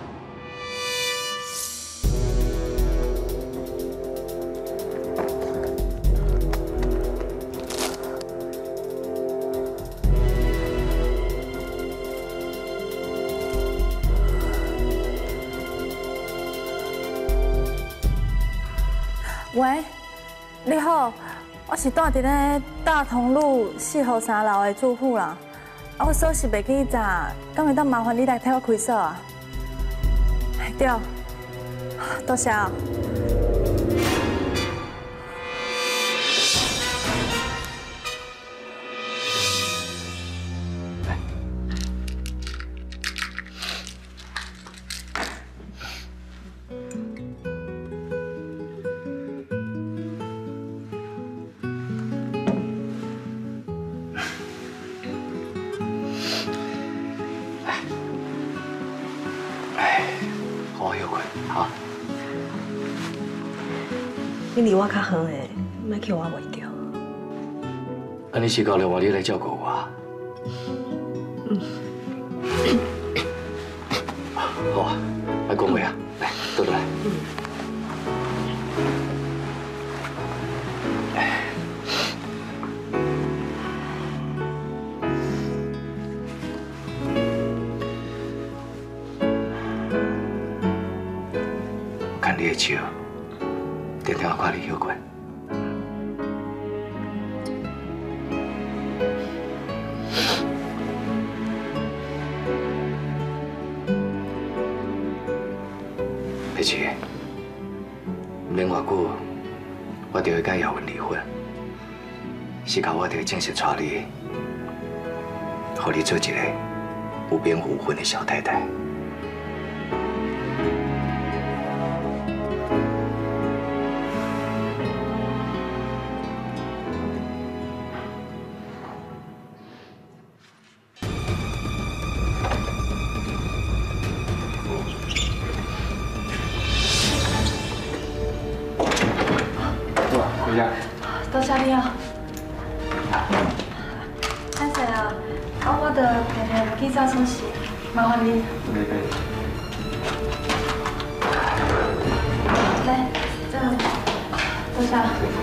喂，你好，我是住伫咧大同路四号三楼的住户啦。啊，我锁匙袂记查，敢会当麻烦你来替我开锁啊？对，多谢哦。 你离我较远的，莫叫我袂着。 安尼是到了换你来照顾我。 嗯。 好啊，来讲话啊，来，倒倒来。嗯。我看你的笑。 天天我看你休困，佩琪，唔免偌久，我就会甲姚文离婚。时间我就会正式娶你，互你做一个有免无婚的小太太。 多谢你哦。歹势啊，啊，我的平日袂记找锁匙，麻烦你。没没。来，这样，多谢。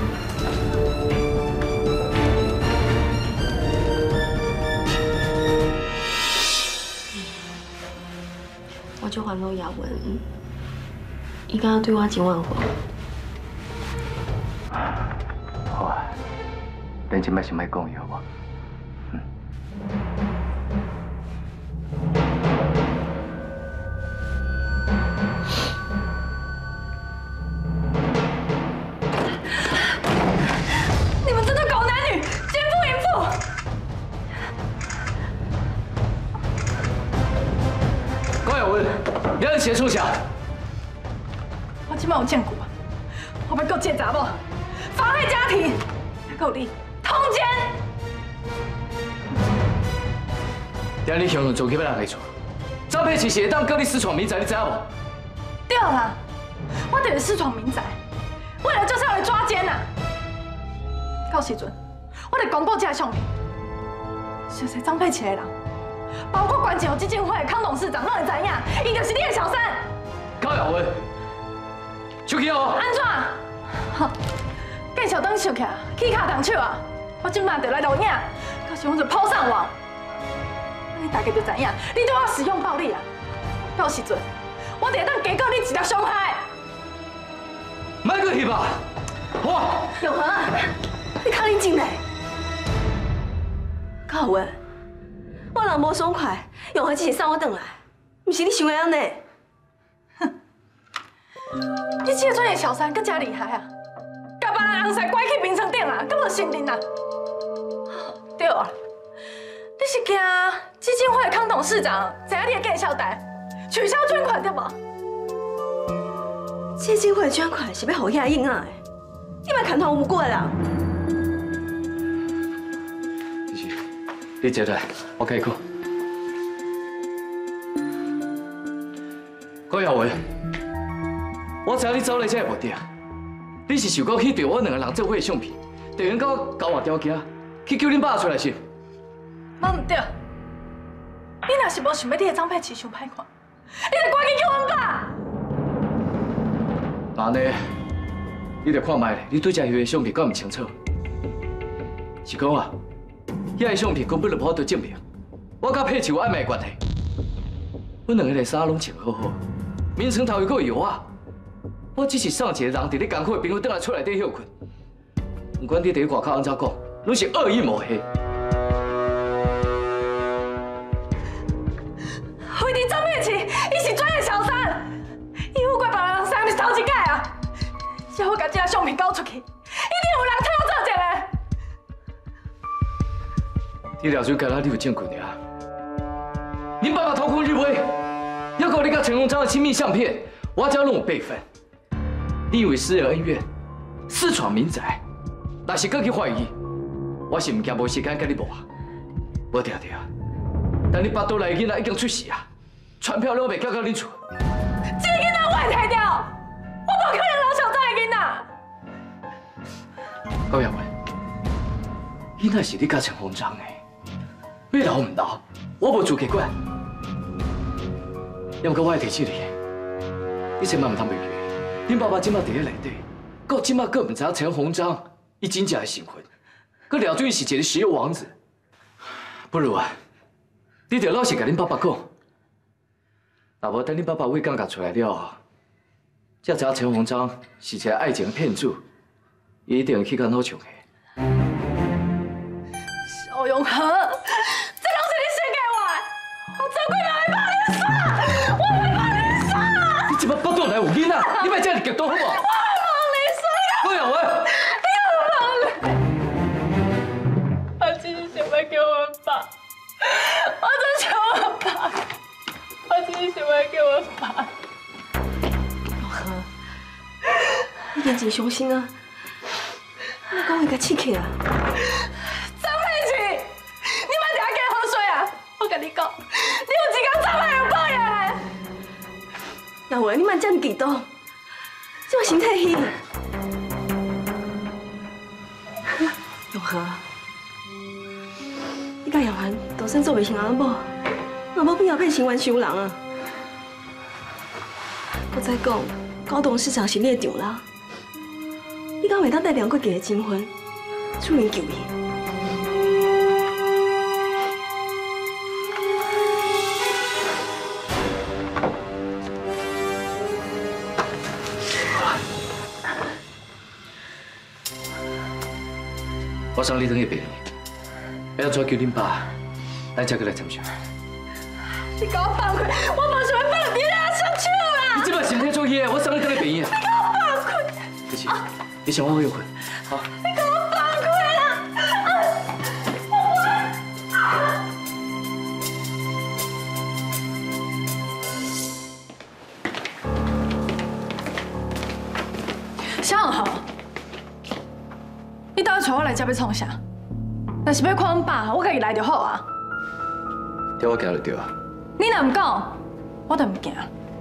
我就还到亚文，伊敢对我真万好。 好啊，咱即摆先莫讲伊好无？嗯。 你们真的狗男女，奸夫淫妇！ 高耀文，你要写出啥？ 我即摆有证据，我要告这查某。 妨害家庭，还有你通奸。 今日向用做去要人来做，张佩琪是会当告你私闯民宅，你知影无？ 对啦，我就是私闯民宅，为了就是要来抓奸呐。到时阵，我得公布这个相片，熟悉张佩琪的人，包括关井基金会的康董事长，让你知影，伊就是你的小三。 高耀文，出去哦。 安怎？好。 继续当笑起，起卡动手啊！我今晚就来录影，到时我就抛上网。你大家就知影，你对我使用暴力啊！到时阵，我得当加告你一条伤害。 莫搁翕啊！我永恒啊，你看你进来。 高耀文，我人无爽快，永恒只是送我转来，不是你想的安尼。 哼，你这个专业小三更加厉害啊！ 甲别人红晒拐去眠床顶啊，敢无信任啊？对啊，你是惊基金会康董事长知影你的见笑台，取消捐款对无？ 基金会捐款是要互遐婴仔的，你莫牵头无辜的人。 你坐来，我跟你讲。 高耀文，我知影你走来这个目的，你是想讲翕到我两个人做伙的相片，就用到交换条件去救恁爸出来是？ 妈唔对，你若是无想要你的张佩琪伤歹看，你就赶紧救阮爸。 那呢，你着看卖，你对这翕的相片敢唔清楚？是讲啊，遐个相片根本就无法度证明我甲佩琪有暧昧的关系。阮两个连衫拢穿好好，眠床头又阁有我，我只是送一个人伫咧艰苦的朋友倒来厝内底休困。不管你伫外口安怎讲，拢是恶意抹黑。 为你张佩琪，伊是专业小三，伊有怪别人伤，是头一届啊！只要我甲这个相片交出去，一定有人替我做证的。 你了解干哪？你有证据尔？恁爸爸偷看日晷，还有你甲陈鸿章的亲密相片，我只要拢有备份。你以为私人恩怨，私闯民宅，若是搁去怀疑，我是唔惊无时间甲你磨啊！无定定，但你巴肚内的囡仔已经出事啊，传票拢未交到恁厝。 这个囡仔我会摕掉，我无可能留小张的囡仔。 高耀文，囡仔是你甲陈鸿章的，要留唔留，我无资格管。要不过我会提醒你，你千万唔通袂记，恁爸爸今麦伫咧内底，到今麦阁唔知影陈鸿章伊真正的身份，阁廖俊是一个石油王子。不如啊，你着老实甲恁爸爸讲，若无等恁爸爸伪讲夹出来了，才知影陈鸿章是一个爱情骗子，伊一定会去甲脑冲的。 肖永和，这拢是你献给我的，我这辈子会帮你杀，我会帮你杀。 你即摆巴肚内有囡仔，你莫这样极端好无？我会帮你杀， 高耀文， 你要帮你。我只是想要救我爸，我只想我爸，我只是想要救我爸。 永和，你眼睛伤心啊！你讲会甲气起啊？ 张佩琪，你莫听假好水啊！我跟你讲，你有一天张佩有报应的。 耀文，你莫这么激动，这我身体虚。永和，你甲耀文就算做袂成阿某，也无必要变成冤仇人啊！我再讲，高董事长是你的丈人，你敢袂当带梁国杰的金婚出面救伊？ 我送你回去病院，要怎叫恁爸，咱才过来参详。 你给我放开！我无想要放你俩上手啦！ 你这摆身体做嘢，我送你过来病院。 你给我放开！ 不行，你想我有困，好。 你给我放开啦！我不。小永和，你到底找我来这要创啥？若是要看阮爸，我家己来就好啊。 叫我行就对啊。 你若唔讲，我就唔行。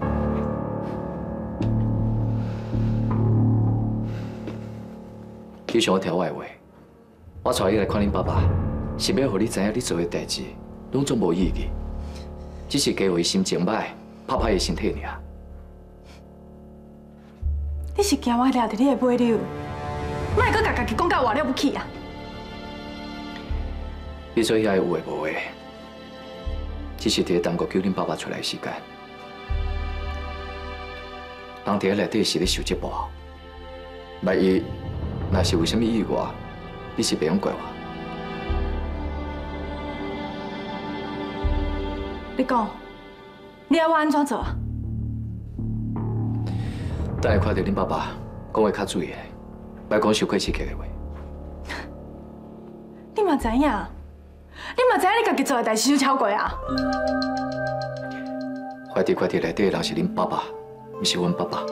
你想我听我的话，我带你来看恁爸爸，是要让你知影你做的代志拢总无意义，只是加为心情歹，拍拍伊身体尔。 你是惊我抓着你的尾溜，莫搁甲家己讲甲活了不起啊！ 你做遐有话无话，只是伫咧耽误救恁爸爸出来的时间。人伫咧内底是咧受折磨，万一若是为什么意外，你是袂用怪我。 你讲，你要我安怎做啊？ 等下看到恁爸爸讲话较注意，莫讲受过刺激的话。 你嘛知影，你嘛知影你家己做的代志就超过啊！ 快递快递内底的人是恁爸爸，不是阮爸爸。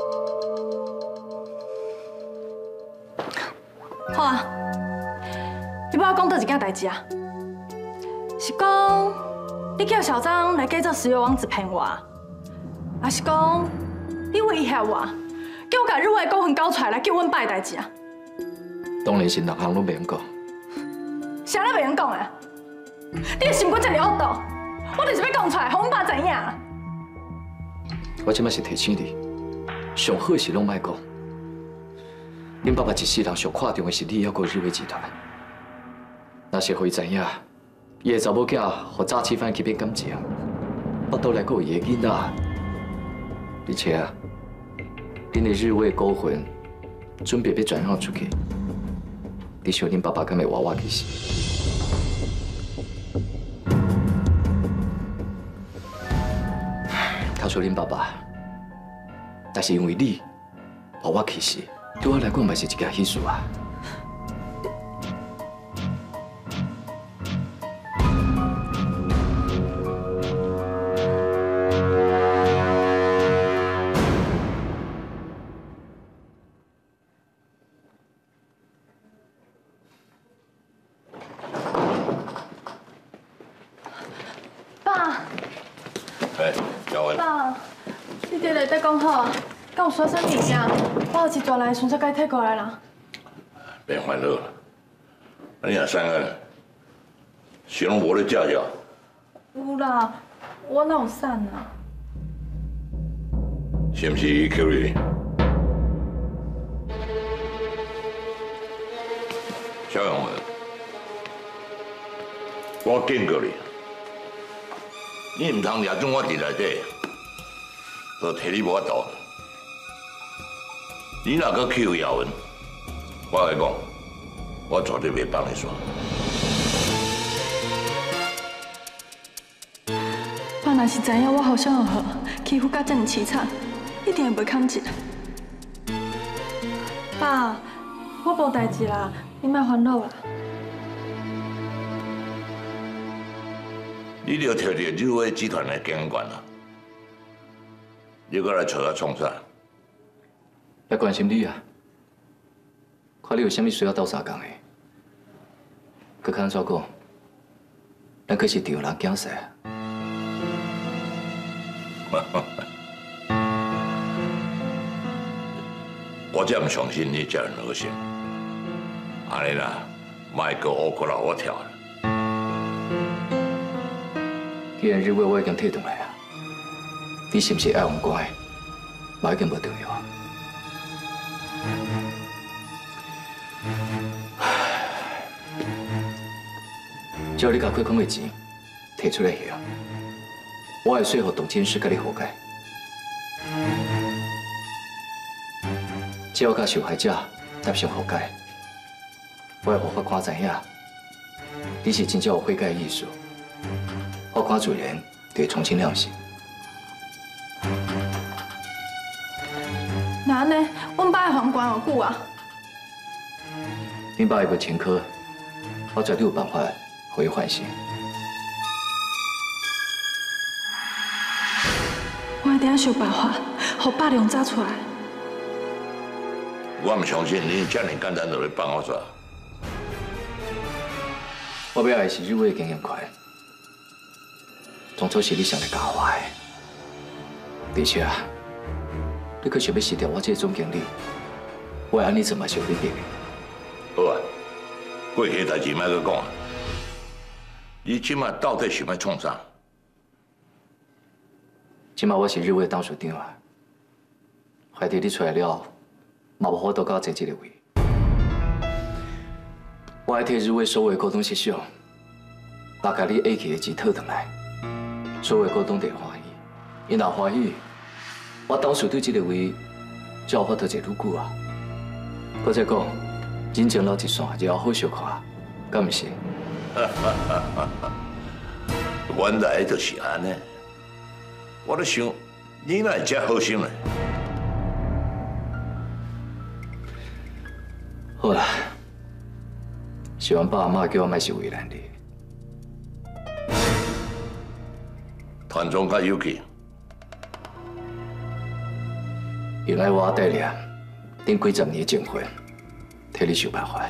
好啊，你要我讲倒一件代志啊？是讲你叫小张来假做石油王子骗我， 还是讲你威胁我，叫我把日月股份交出来来救阮爸的代志啊？ 当然是六项拢袂用讲。 啥咧袂用讲啊？你的心骨这么恶毒，我就是要讲出来，互阮爸知影。 我即摆是提醒你，上好是拢莫讲。恁爸爸一世人上看重的是你，还有日月集团。若是互伊知影，伊的查某囝互早期犯欺骗感情，巴肚内还有伊的囡仔，而且啊，恁的日月股份准备要转让出去，你想恁爸爸敢会活我去死？他说恁爸爸，但是因为你活我去死，对我来讲嘛是一件喜事啊。 讲好啊，敢有需要啥物件？我有一大来，顺续该摕过来啦。 别烦恼了，你若三个，是拢无咧食着？ 有啦，我哪有瘦啊？ 是毋是伊叫你？小杨儿，我警告你，你唔通掠种我伫内底。 都替你无法度。你若搁欺负姚文，我来讲，我绝对袂放你耍。 爸若是知影我好小二号欺负甲这么凄惨，一定会袂抗击。爸，我无代志啦，你莫烦恼啦。 你着摕着日威集团的经营权啦。 你搁来找我创啥？ 来关心你啊！看你有啥物需要斗相共的，搁看安怎讲？咱可是丈人囝婿啊！ 我真唔相信你这样恶心。安尼啦，莫搁乌过来我跳了。 既然日月我已经退转来啊。 你是不是爱用乖？嘛已经无重要啊。只要你把亏空的钱摕出来后，我会说服董监事甲你和解。只要甲受害者达成和解，我会互法官知影，你是真正有悔改的意思，法官自然就会从轻量刑。 那安尼，阮爸的皇冠有久啊？ 恁爸会无前科，我绝对有办法互伊缓刑。 我一定要想办法，互爸亮查出来。 我唔相信你这么简单就来帮我耍。 我要的是日威的经营权，当初是你想来教我的，而且。 你可想要失掉我这个总经理？我安尼做嘛是有你逼的。 好啊，过去代志莫搁讲啊。你即马到底想要创啥？ 即马我是日威董事长啊，海地你出来了，嘛无法度到坐这个位。我爱替日威所有的股东设想，把家己 A 起的钱讨回来，所有的股东得欢喜，因若欢喜。 我董事长这个位，才有法度坐愈久啊！搁再讲，人情留一线，日后好相看，敢毋是？ 原来就是安尼。我咧想，你哪会这好心呢？ 好啦，希望爸妈叫我莫是为难你。 团长甲有气。 原来我带领顶几十年的情分，替你想办法。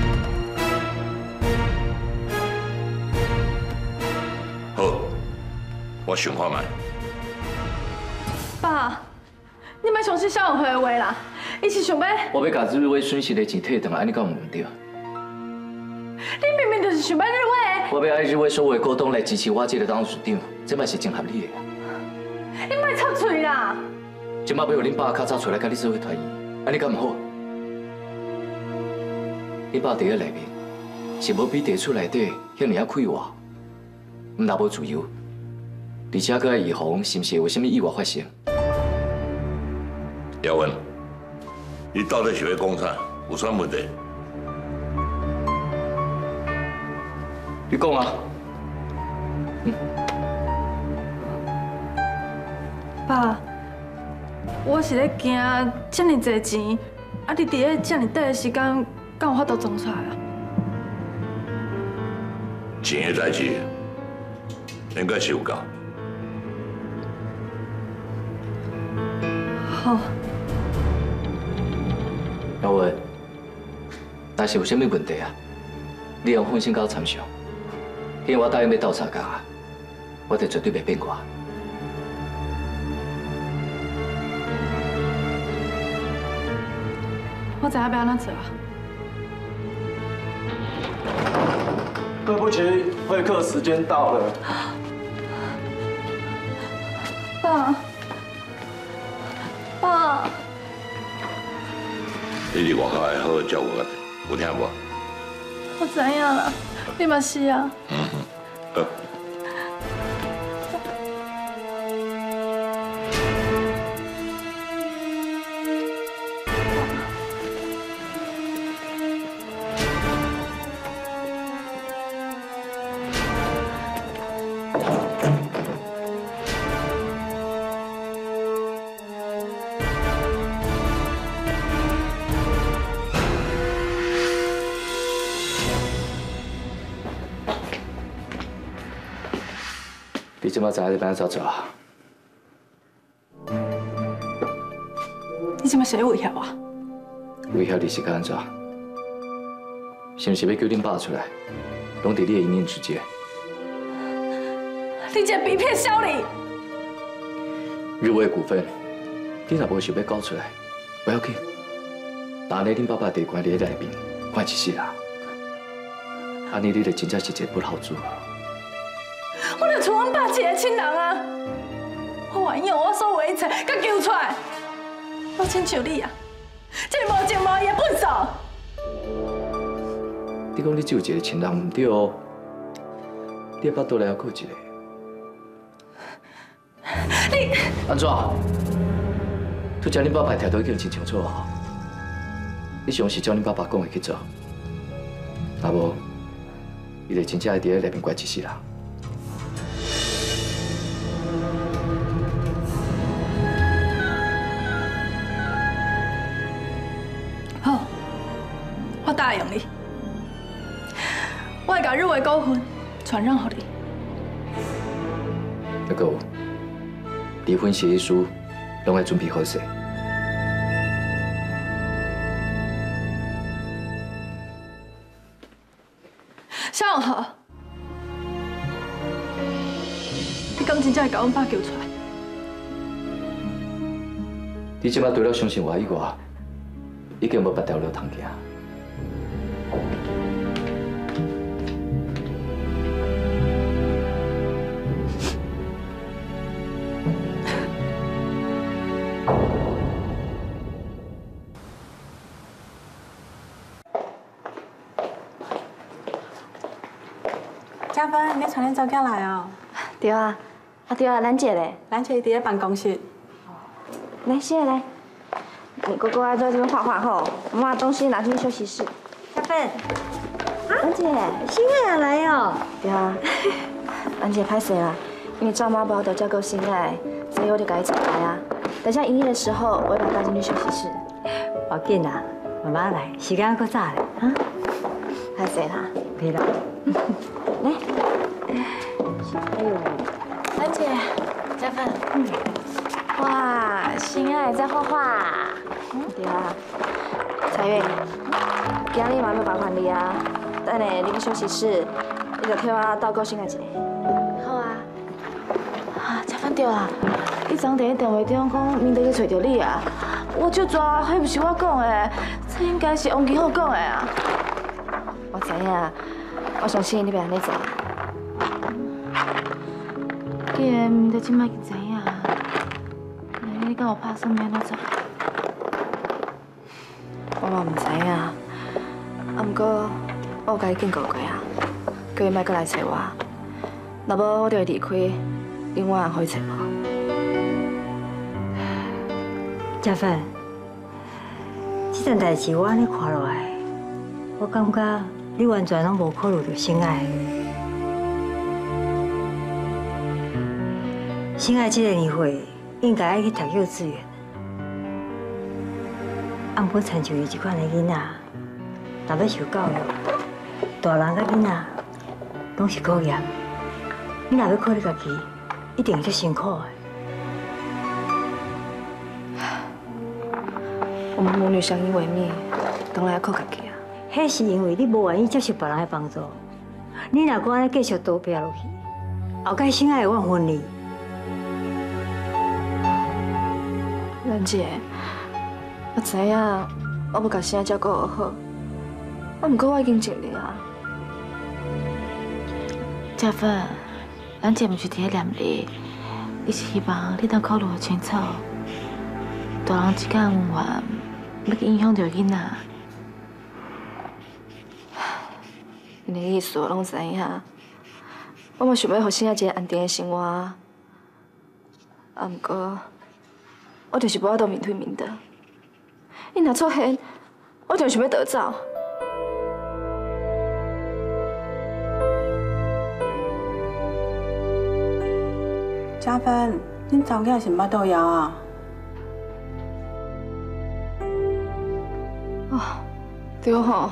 好， 我想看卖。 爸，你莫相信小永辉的话啦，伊是想要…… 我要把日威损失的钱退回来，安尼敢有唔对？ 你明明就是想要日威。 我要爱日威所有的股东来支持我这个董事长，这嘛是真合理的。 你莫插嘴啦！ 今摆要互恁爸较早出来甲你做伙团圆，安尼敢唔好？恁爸伫咧内面，是无比地厝内底遐尔啊快活，毋但无自由，而且搁要预防是毋是有啥物意外发生。 姚文，你到底是要讲啥？有啥问题？ 你讲啊。嗯。 爸，我是咧惊这么多钱，啊，你伫咧这么短的时间，敢有法度装出来啊？ 钱的代志，应该是有够。 好。 姚文，若是有啥物问题啊，你要放心甲我参详。因为我答应要斗相共啊，我就绝对袂变卦。 我知影要安怎做啊。 对不起，会客时间到了。 爸，爸， 你伫外口要好好照顾家己，有听无？ 我知影啦，你嘛是啊。 嗯嗯，好。 你即马知影你要怎做啊？ 你即马是咧威胁我？ 威胁你是干安怎？是毋是要叫恁爸出来，拢伫你的一念之间？ 你这逼骗小李！ 日威股份，你若无想要交出来，不要紧。但呢，恁爸爸地关伫咧内面，关一世人。安尼你就真正是一个不好主。 我就像阮爸一个亲人啊！我愿意用我所有一切，甲救出来。我亲像你啊，这个无情无义的笨手。 你讲你只有一个亲人唔对哦，你巴肚内还有一个。 你安怎？拄将恁爸爸条都已经真清楚啊！你想是照恁爸爸讲的去做，若无，伊就真正会伫咧内面关一世人。 好，我答应你，我会把日维股份传让给你。 还有，离婚协议书拢要准备好势。 小永和，你敢真正会把阮爸救出来？ 你即摆除了相信我以外，已经无别条路通行。 嘉芬，你传恁查囝来哦？ 对啊，啊对啊，兰姐嘞？ 兰姐伫咧办公室。 来，谢来。哥哥要在这边画画后，我们把东西拿进休息室。 嘉芬， 兰姐， 新爱也来哦。 对啊，兰姐拍谁啦？因为赵妈把我都叫够心爱，所以我就赶紧来啊。等下营业的时候，我会把她带进去休息室。 要紧啊，慢慢来，时间还够早嘞，啊？ 拍谁啦？ 可以了。 来，哎呦，兰姐，嘉芬，嗯，哇，心爱在画画，对啊，彩月，今日嘛要麻烦你啊，等下你去休息室，你就替我祷告心爱一下。好啊。 芬对啦，你昨天电话中讲明德去找着你啊，我就抓，迄不是我讲的，这应该是王金浩讲的啊。我知影，我相信你袂安尼做。既然明德即摆已经知影，那你敢有拍算要安怎做？我嘛唔知影，啊不过我有甲伊警告过啊，叫伊莫过来找我。若无我就会离开，另外人可以找我。 嘉芬，这件代志我安尼看落来，我感觉你完全拢无考虑到心爱。心爱这个年岁应该爱去读幼稚园，啊，不过亲像伊这款的囡仔，若要受教育，大人甲囡仔拢是考验。你若要靠你家己，一定是辛苦的。 我们母女相依为命，当然要靠家己啊。 迄是因为你无愿意接受别人的帮助。你若搁安尼继续倒拼落去，后盖心爱会忘分你。 兰姐，我知影我要把生仔照顾好好，啊，不过我已经尽力啊。嘉芬。咱姐毋是伫咧念你，伊是希望你当考虑清楚，大人之间恩怨，要去影响到囡仔。你的意思我拢知影，我嘛想要互生仔一个安定的生活，啊，不过我就是无法度面对明德，伊若出现，我就想要逃走。 嘉芬，恁查某囝是毋捌倒药啊？ 哦，对吼。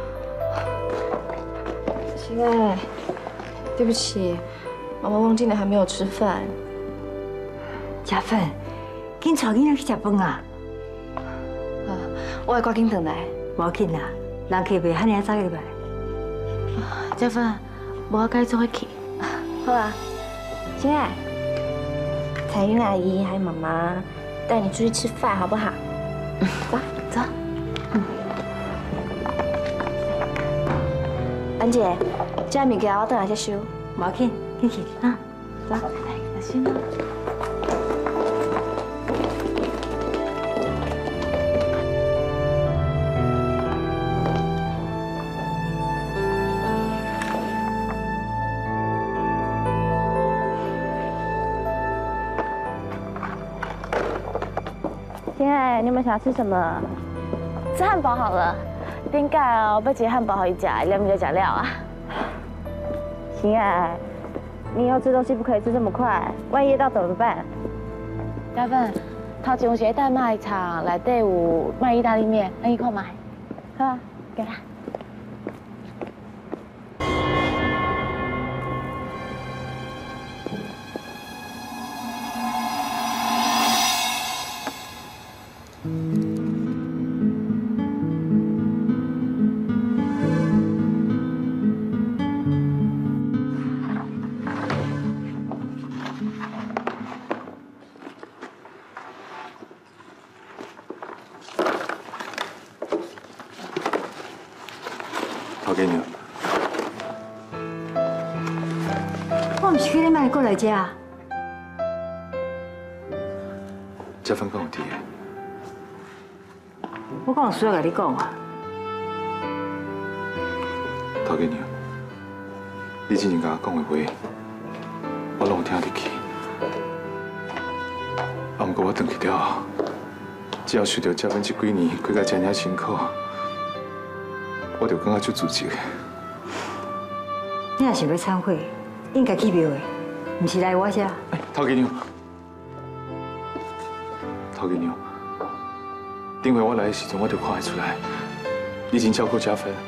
心爱，对不起，妈妈忘记你还没有吃饭。 嘉芬，紧带囡仔去食饭啊！ 啊，我会赶紧回来。 无要紧啦，人客袂遐尔早入来。 嘉芬，无我该做伙去。好啊，心爱。彩云阿姨还有妈妈带你出去吃饭，好不好？走走。嗯。安姐，这物件我等下再收。 无要紧，紧去啊。 走，来，小心。亲爱，你们想吃什么？吃汉堡好了。顶盖哦，要一个汉堡可以吃，两面就吃了啊。亲爱，你以后吃东西不可以吃这么快，万一噎到怎么办？嘉芬，头前有一个大卖场，内底有卖意大利面，咱去看卖。好啊，给啦。 头家娘， 我唔是叫你卖过来吃。 这份跟有伫的。 我敢有需要甲你讲啊？ 头家娘，你之前甲我讲的话，我拢有听入去。啊，不过我回去了后，只要想到这份这几年过甲真正辛苦。我就感觉足自责的。 你若想要忏悔，应该去庙的，唔是来我遮。 头家娘，头家娘，顶回我来的时阵，我就看得出来，你真照顾嘉芬。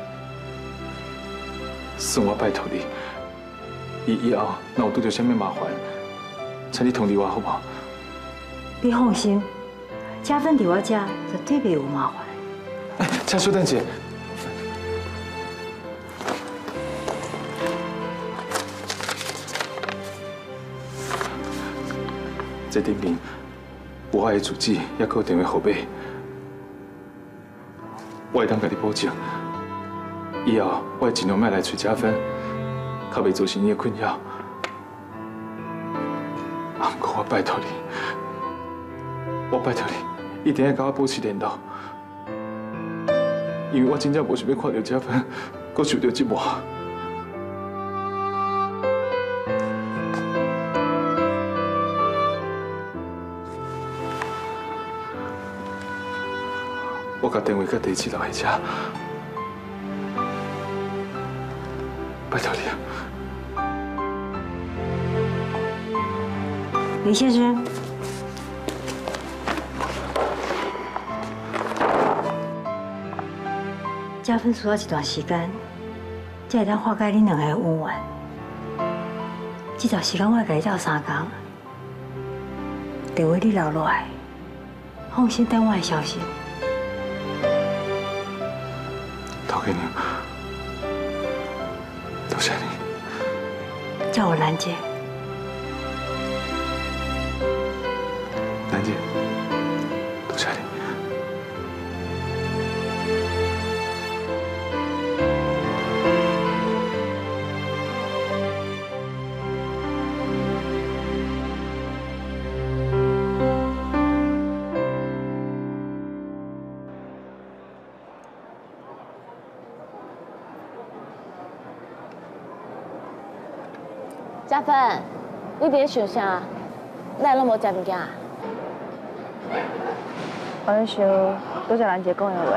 算我拜托你，以以后若有拄到啥物麻烦，请你通知我好不好？ 你放心，嘉芬伫我遮绝对袂有麻烦。 哎，请稍等一下。 这顶面有我的住址，也有电话号码，我会当甲你保证，以后我会尽量莫来找嘉芬，较袂造成你的困扰。啊，不过我拜托你，我拜托你，一定要甲我保持联络，因为我真正无想要看到嘉芬，搁受到折磨。 我甲电话甲地址留喺遮，拜托你啊！ 李先生，嘉芬需要一段时间，才会当化解恁两个的恩怨。这段时间我会甲你斗三工，电话你留落来，放心等我的消息。 陶给你，多谢你。 叫我兰姐。 兰姐，多谢你。 嘉芬，你伫咧想啥？咱拢无食物件。 我咧想，拄则兰姐讲的话，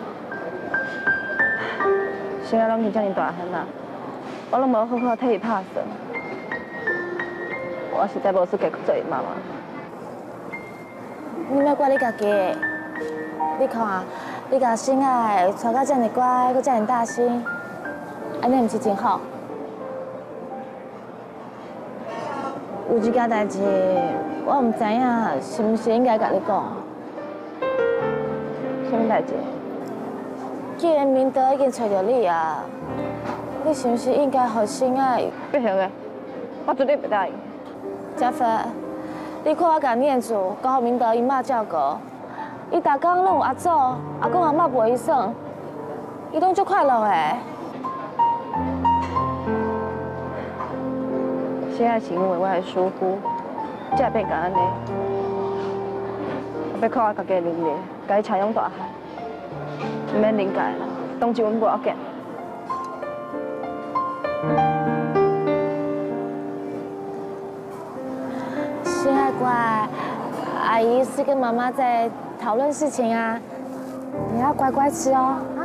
生啊拢已遮尔大汉啊，我拢无好好替伊拍算，我实在无资格做伊妈妈。 你莫怪你家己的，你看，你甲心爱带到遮尔乖，搁遮尔大心，安尼毋是真好？ 有一件代志，我唔知影是毋是应该甲你讲。什么代志？既然明德已经找到你啊，你是毋是应该互心爱？ 不行的，我绝对不答应。 嘉芬，你看我甲念祖，交互明德因妈照顾，伊逐工拢有阿祖、阿公、阿嬷陪伊耍，伊拢足快乐的。 现在是因为我的疏忽，才变甲安尼。我要靠我家己的能力，甲伊采养大汉，唔免理解啦，当一阮无要紧。心爱乖，阿姨是跟妈妈在讨论事情啊，你要乖乖吃哦，啊。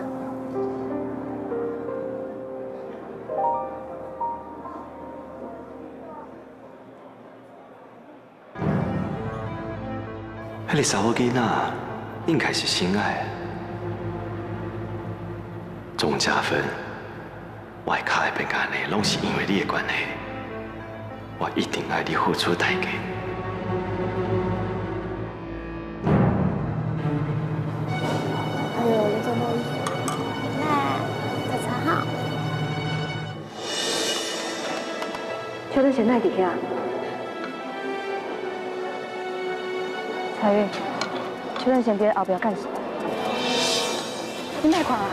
迄个查某囡仔应该是心爱。钟嘉芬，我会卡会变安尼，拢是因为你的关系。我一定爱你付出代价。 哎呦，你真不好意思。那早餐好。 邱正贤在底下。 彩云，邱正贤伫后边干啥？你卖看啊！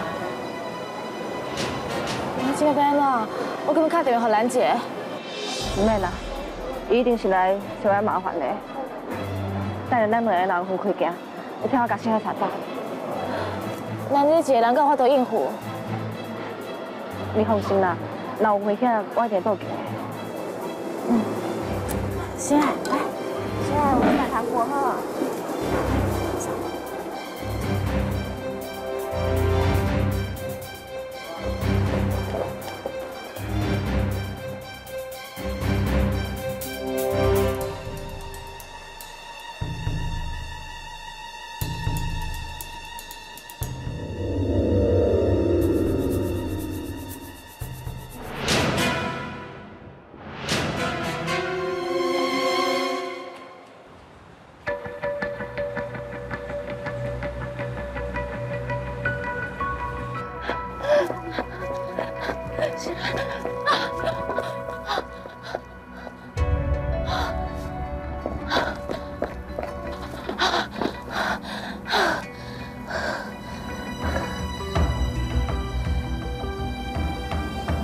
我今个要安怎？我根本打电话给兰姐。 唔免啦，伊一定是来找我麻烦的。等下咱两个人分开行，你替我甲先生查找。 那你一个人敢有法度应付？ 你放心啦，若有危险，我一定报警的。 嗯，心爱，来，心爱，我们买糖果哈。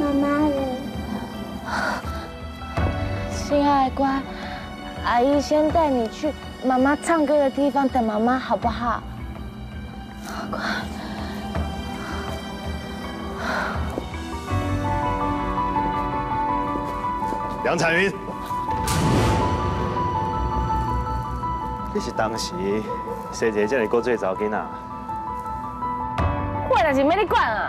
妈妈了。心爱乖，阿姨先带你去妈妈唱歌的地方等妈妈，好不好？乖。 梁彩云，你是当时生一个这么古锥查某囡仔？ 我但是没你管啊！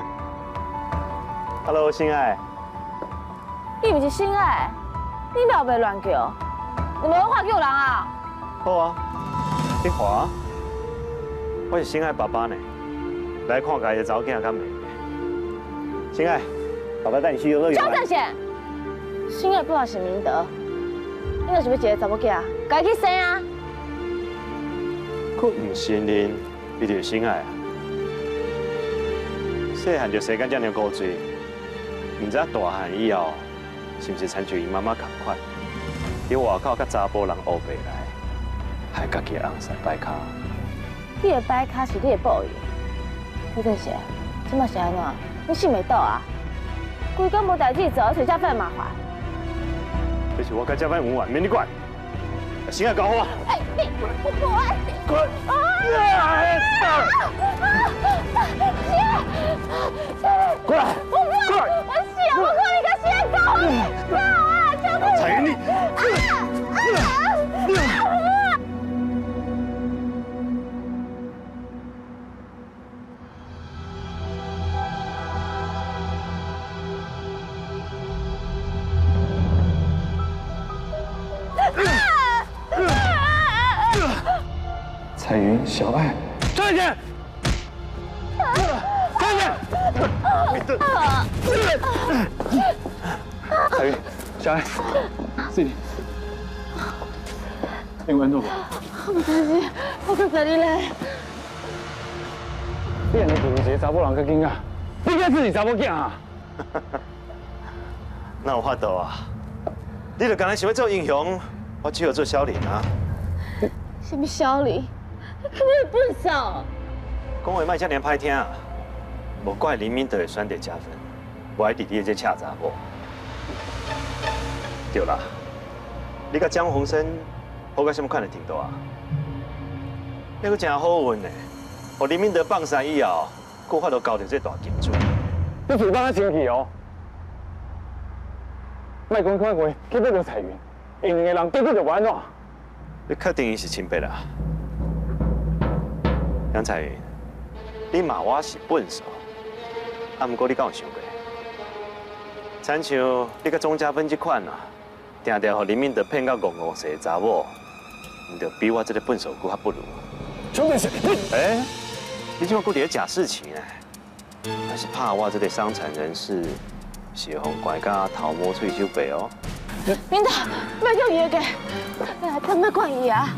Hello， 心爱。 你不是心爱，你不要被乱叫，你没文化叫人啊！ 好啊，你看啊，我是心爱爸爸呢，来看家己的查某囝敢美。心爱，爸爸带你去游乐园。 张正贤，心爱不好是明德，你若是要一个查某囝，该去生啊！ 佫唔承认，你就是心爱啊？细汉就生甲这样古锥。 唔知大汉以后，是不是参像伊妈妈同款，伫外口甲查甫人乌白来，害家己的红衫摆卡。 你的摆卡是你的报应。邱正贤，即马是安怎？你信袂倒啊？规工无代志做，找加份麻烦。 这是我甲加份有完，免你管。心爱搞我。 哎，你我不爱你。 滚！ 啊！ 过来！ 我不爱，我死啊！我看你跟谁搞啊！啊！ 彩云你。 彩云，小爱， 站起！站起！你这， 彩云，小爱，是你，你有安怎无？ 我唔知是，我跟着你来。 你安尼对一个查某人较紧啊？你该自己查某囝啊？ 哪有法度啊？你就刚才想要做英雄，我只好做小林啊。 什么小李？你根本笨手。 讲话莫遮尔歹听啊！无怪林明德会选择加分，我爱弟弟这恰查某。对啦，你甲江宏生好到什么款的程度啊？你阁真好运呢！互林明德放散以后，阁法度交到这大金主。 你嘴巴较生气哦！莫讲快话，去不着彩云，因两个人结果就无安怎？ 你确定伊是亲爸啦？杨彩云，你骂我是笨手，啊，不过你敢有想过？亲像你甲钟嘉芬这款啊，定定互林明德骗到戆戆死的查某，唔着比我这个笨手骨还不如。 兄弟是笨！ 哎，你怎么搁伫咧假事情呢？还是怕我这个伤残人士，是互怪甲头毛喙手白哦？ 明德，别叫伊个，你还真要管伊啊？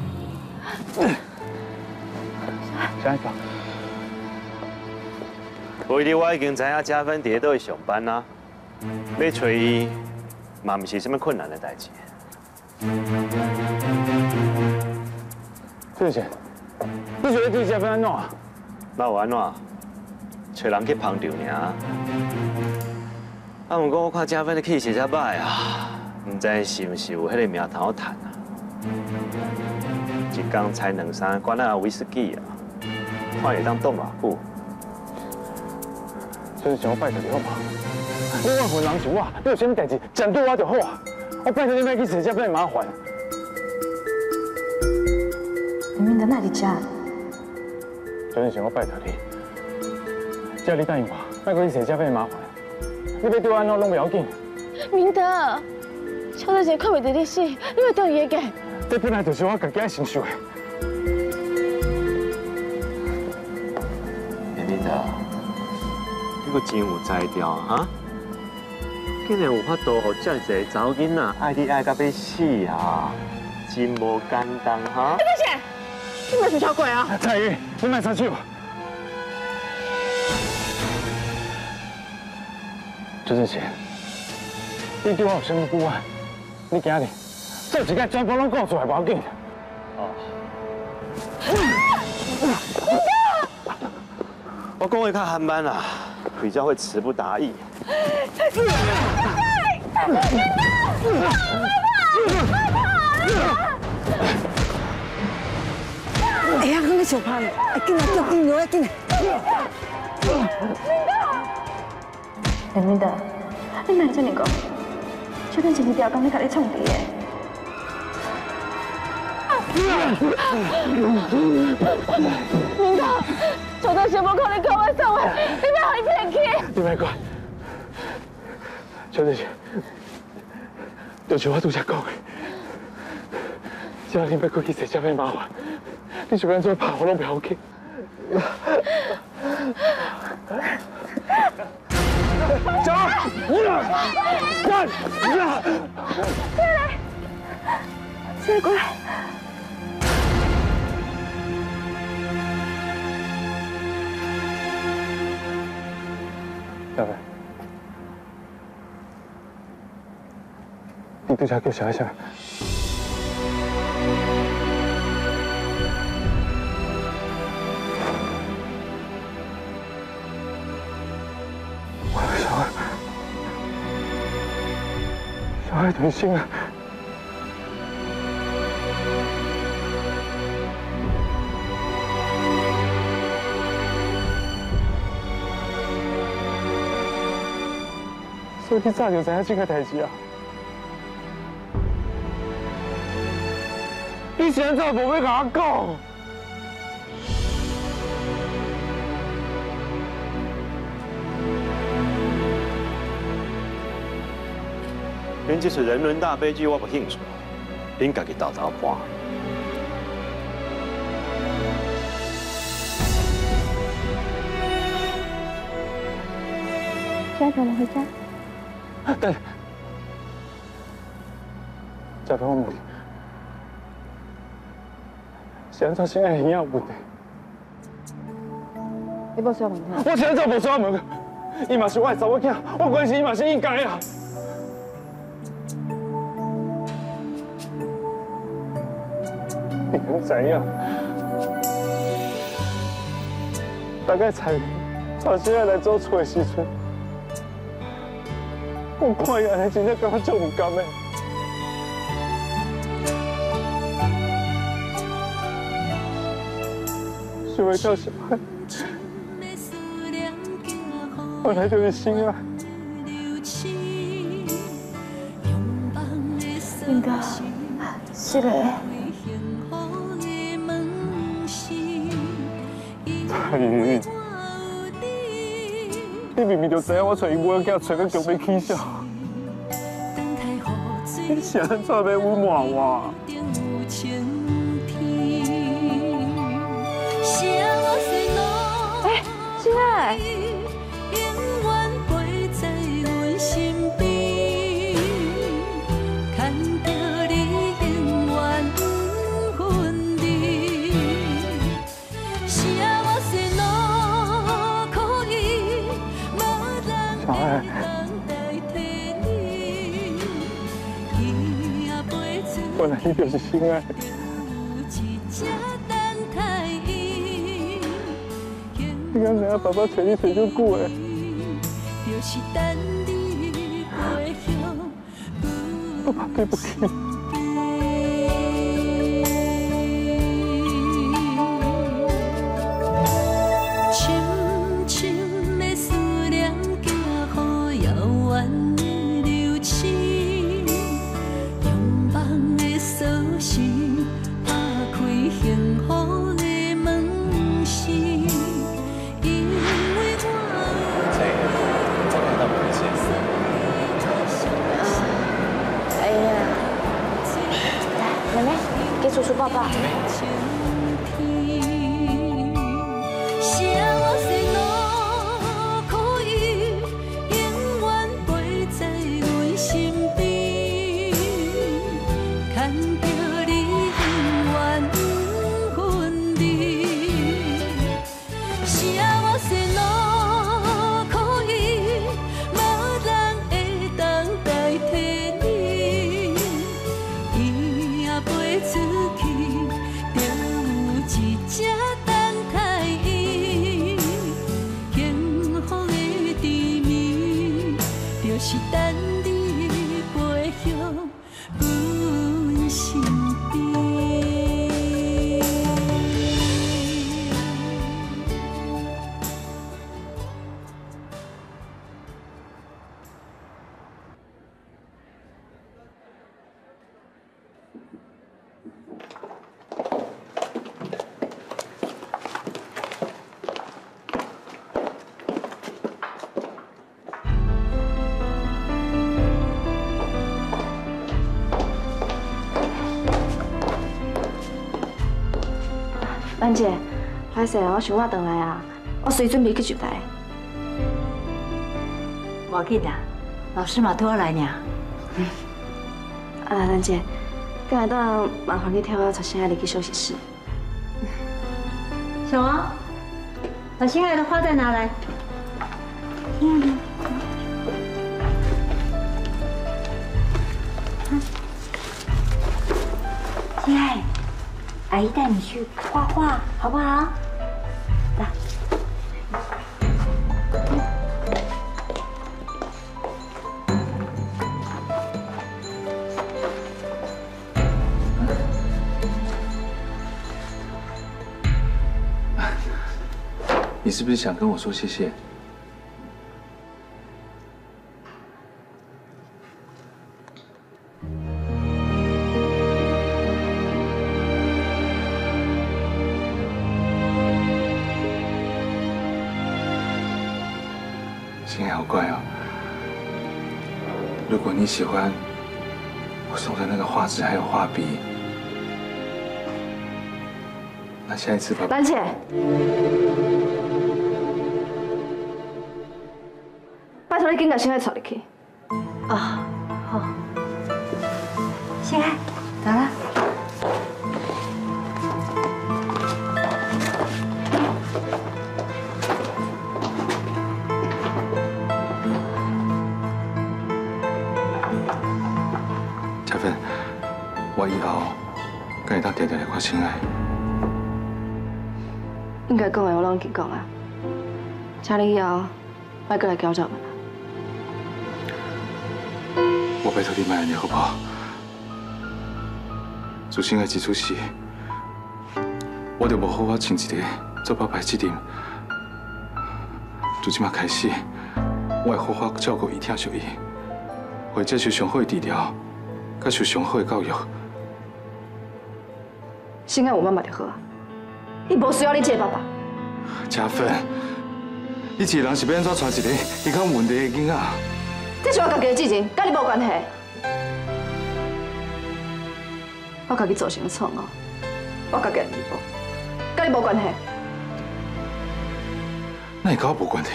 小爱哥， 为了我已经知影嘉芬伫咧倒去上班啦，要找伊，嘛毋是什么困难的代志。 谢谢。你觉得对嘉芬安怎？ 那有安怎？找人去捧场尔。啊，不过我看嘉芬的气势才歹啊，唔知是毋是有迄个名头趁啊？一工才两三罐啊威士忌啊，看会当冻偌久？ 所以想我拜托你好不好？你万份人是我，你有啥物代志，针对我就好啊！我拜托你莫去找嘉芬的麻烦。 林明德哪里家？ 所以想我拜托你，叫你答应我，莫去找嘉芬的麻烦。你要对我安怎拢不要紧。 明德，邱大姐看袂到你死，你要对伊个。 这本来就是我家己爱承受的。 林明德，你阁真有才调哈！竟然有法度，互遮尔一个查某囡仔爱你爱到要死啊！真无简单哈！ 你干啥？你莫是超过啊！ 彩云，你莫插手。周正贤，你对我有啥物不安？你今日做一个全部拢讲出来，无要紧。 哦。我讲话较含慢啦， 比较会词不达意。 哎呀，你小胖，哎，进来，叫进来，进来。 林明德，你哪会这么讲？小等前一条工你家己创治的。明德，小等小无可能靠我送的，你别互伊骗去。 你别管，小等是，就像我拄则讲的，只要你别过去找这么麻烦，你想安怎拍我拢不要紧。走！站！ 起来！起来过来！ 小飞，你拄则叫啥啥？小孩很心啊！所以你早就知影这个代志啊！你现在无要甲我讲？ 恁这出人伦大悲剧我无兴趣，恁家己豆豆搬。 现在陪我们回家。 等，假装我问你，是安怎现在营养有问题？ 你无需要问题。 我现在无需要问，伊嘛是我的查某囝，我关心伊嘛是应该啊。你敢知影？大概猜找现在来做厝的时阵，我看伊安尼真正感觉足唔甘的。想要叫小孩，本来就是心爱。 应该是的。 彩云，你明明就知影我找伊母囝找到强要起笑，你是安怎要冤枉我？ 哎，心爱。 小爱，本来你就是心爱。你敢知影爸爸找你找足久的？爸爸对不起。 叔叔抱抱。 出去。 就是等你飞向阮身边。 兰姐，歹势啊，我想我回来啊，我随准备去就来。 无要紧啦，老师嘛拖我来尔。 嗯。啊，兰姐，刚才当麻烦你替我带心爱离去休息室。 小王，把心爱的花袋拿来。嗯。心爱。阿姨带你去画画，好不好？来。 你是不是想跟我说谢谢？心爱好乖哦。如果你喜欢我送的那个画纸还有画笔，那下一次爸爸。 兰姐，拜托你紧把心爱带入去。 啊，好。心爱，走了。 嘉芬，我以后跟你当常常来看心爱。 应该讲的我拢已经讲啊，请你以后莫过来搅扰我啦。 我拜托你莫安尼好不好？自心爱一出事，我就无好好请一个做爸爸的责任。从即马开始，我会好好照顾伊、疼惜伊，会接受上好的治疗，甲受上好的教育。 心爱有妈妈就好啊。伊无需要你这个爸爸。 嘉芬，你一个人是要安怎带一个健康有问题的囡仔？ 这是我家己的责任，跟你无关系。我家己造成的错误，我家己来弥补，跟你无关系。 那会跟我无关系？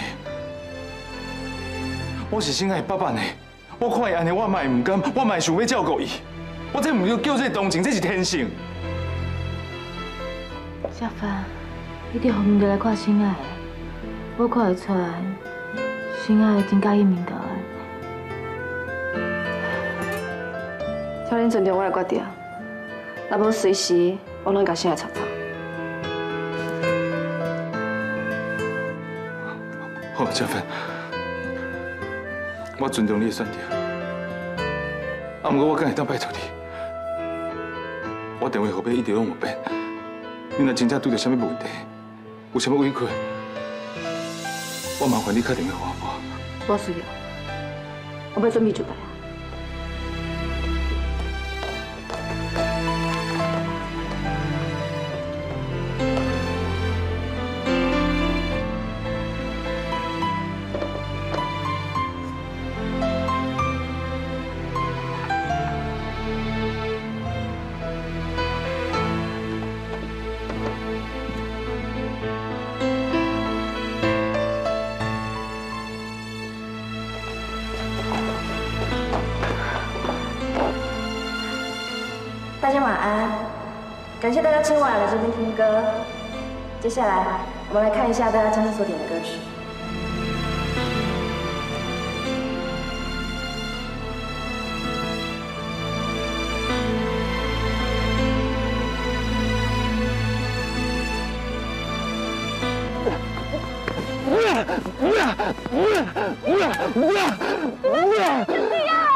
我是心爱的爸爸呢，我看伊安尼，我嘛会唔甘，我嘛会想要照顾伊。我这唔叫叫这同情，这是天性。 小芬，你伫后面就来看心爱的，我看会出来，心爱真介意明德的。 请恁尊重我的决定，若无随时我拢甲心爱吵吵。 好，嘉芬，我尊重你的选择。啊，不过我敢会当拜托你，我电话号码一直拢有变。你若真正拄到什么问题，有什么委屈，我麻烦你打电话给我。 无需要，我要准备就来啊。大家晚安，感谢大家今晚来这边听歌。接下来，我们来看一下大家今天所点的歌曲。 不要！不要！ 你啊！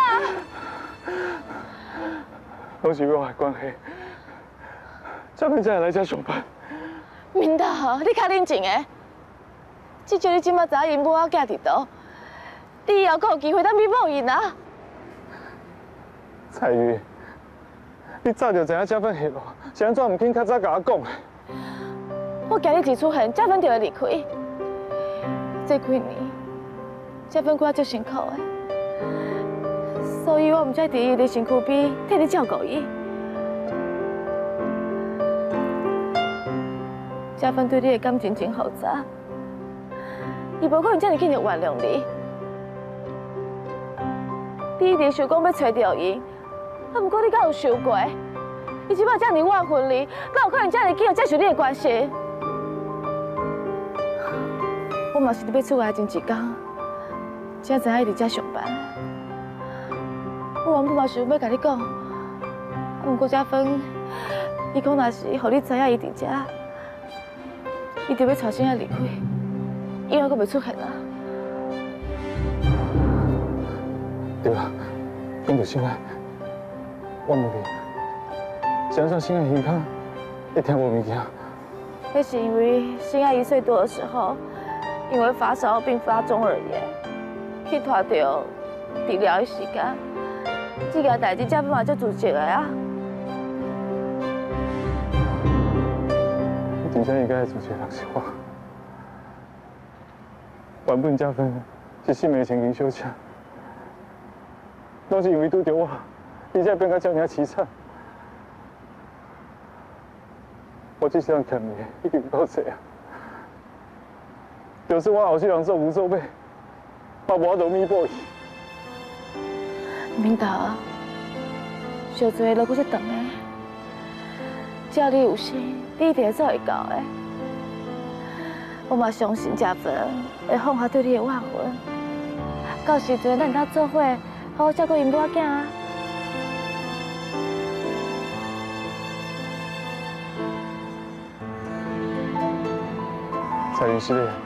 拢是我的关系，嘉芬才会来这上班。 明德，你较冷静诶。至少你即马知影因母仔囝伫倒，你以后阁有机会当弥补因啊。 彩玉，你早就知影嘉芬下落，是安怎唔肯较早甲我讲的？ 我惊你一出现，嘉芬就会离开。这几年，嘉芬过得足辛苦的，所以我唔才伫伊的身躯边替你照顾伊。嘉芬对你的感情真复杂，伊无可能这么轻易原谅你。你一直想讲要找到伊，啊，不过你敢有想过？伊即摆这么晚婚礼，哪有可能这么紧接受你的关系？我嘛是你要出来前一天，才知影伊伫遮上班。我原本嘛想要甲你讲，啊，不过嘉芬，伊讲若是互你知影伊伫遮，伊就要带心仔离开，以后阁袂出现啊。 对啦，讲到心爱，我问你，是安怎心爱耳康会听无物件？ 那是因为心爱一岁多的时候。因为发烧并发中耳炎，去拖到治疗的时间，这件代志才办法才自责的啊！ 我真正应该自责的人是我，原本嘉芬是心的前景小姐，拢是因为拄着我，伊才变到这么凄惨。我这世人欠你已经够多啊！就是我后世人做唔做尾，我无法度弥补伊。 明德，小做路阁是长的，只要你有心，你一定会做会到的。我嘛相信嘉芬会放下对你的怨恨，到时阵咱当做伙，好好照顾因母仔囝啊。 彩云是的。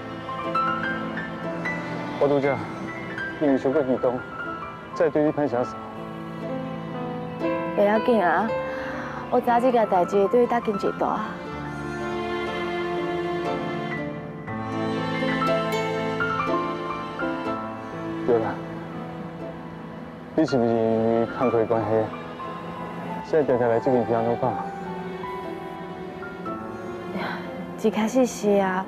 我拄则因为伤过激动，才对你歹声说。 袂要紧啊，我知影这件代志对你打击真大。 对啦，你是不是因为工作的关系，才常常来这间平安路吧？ 一开始是啊。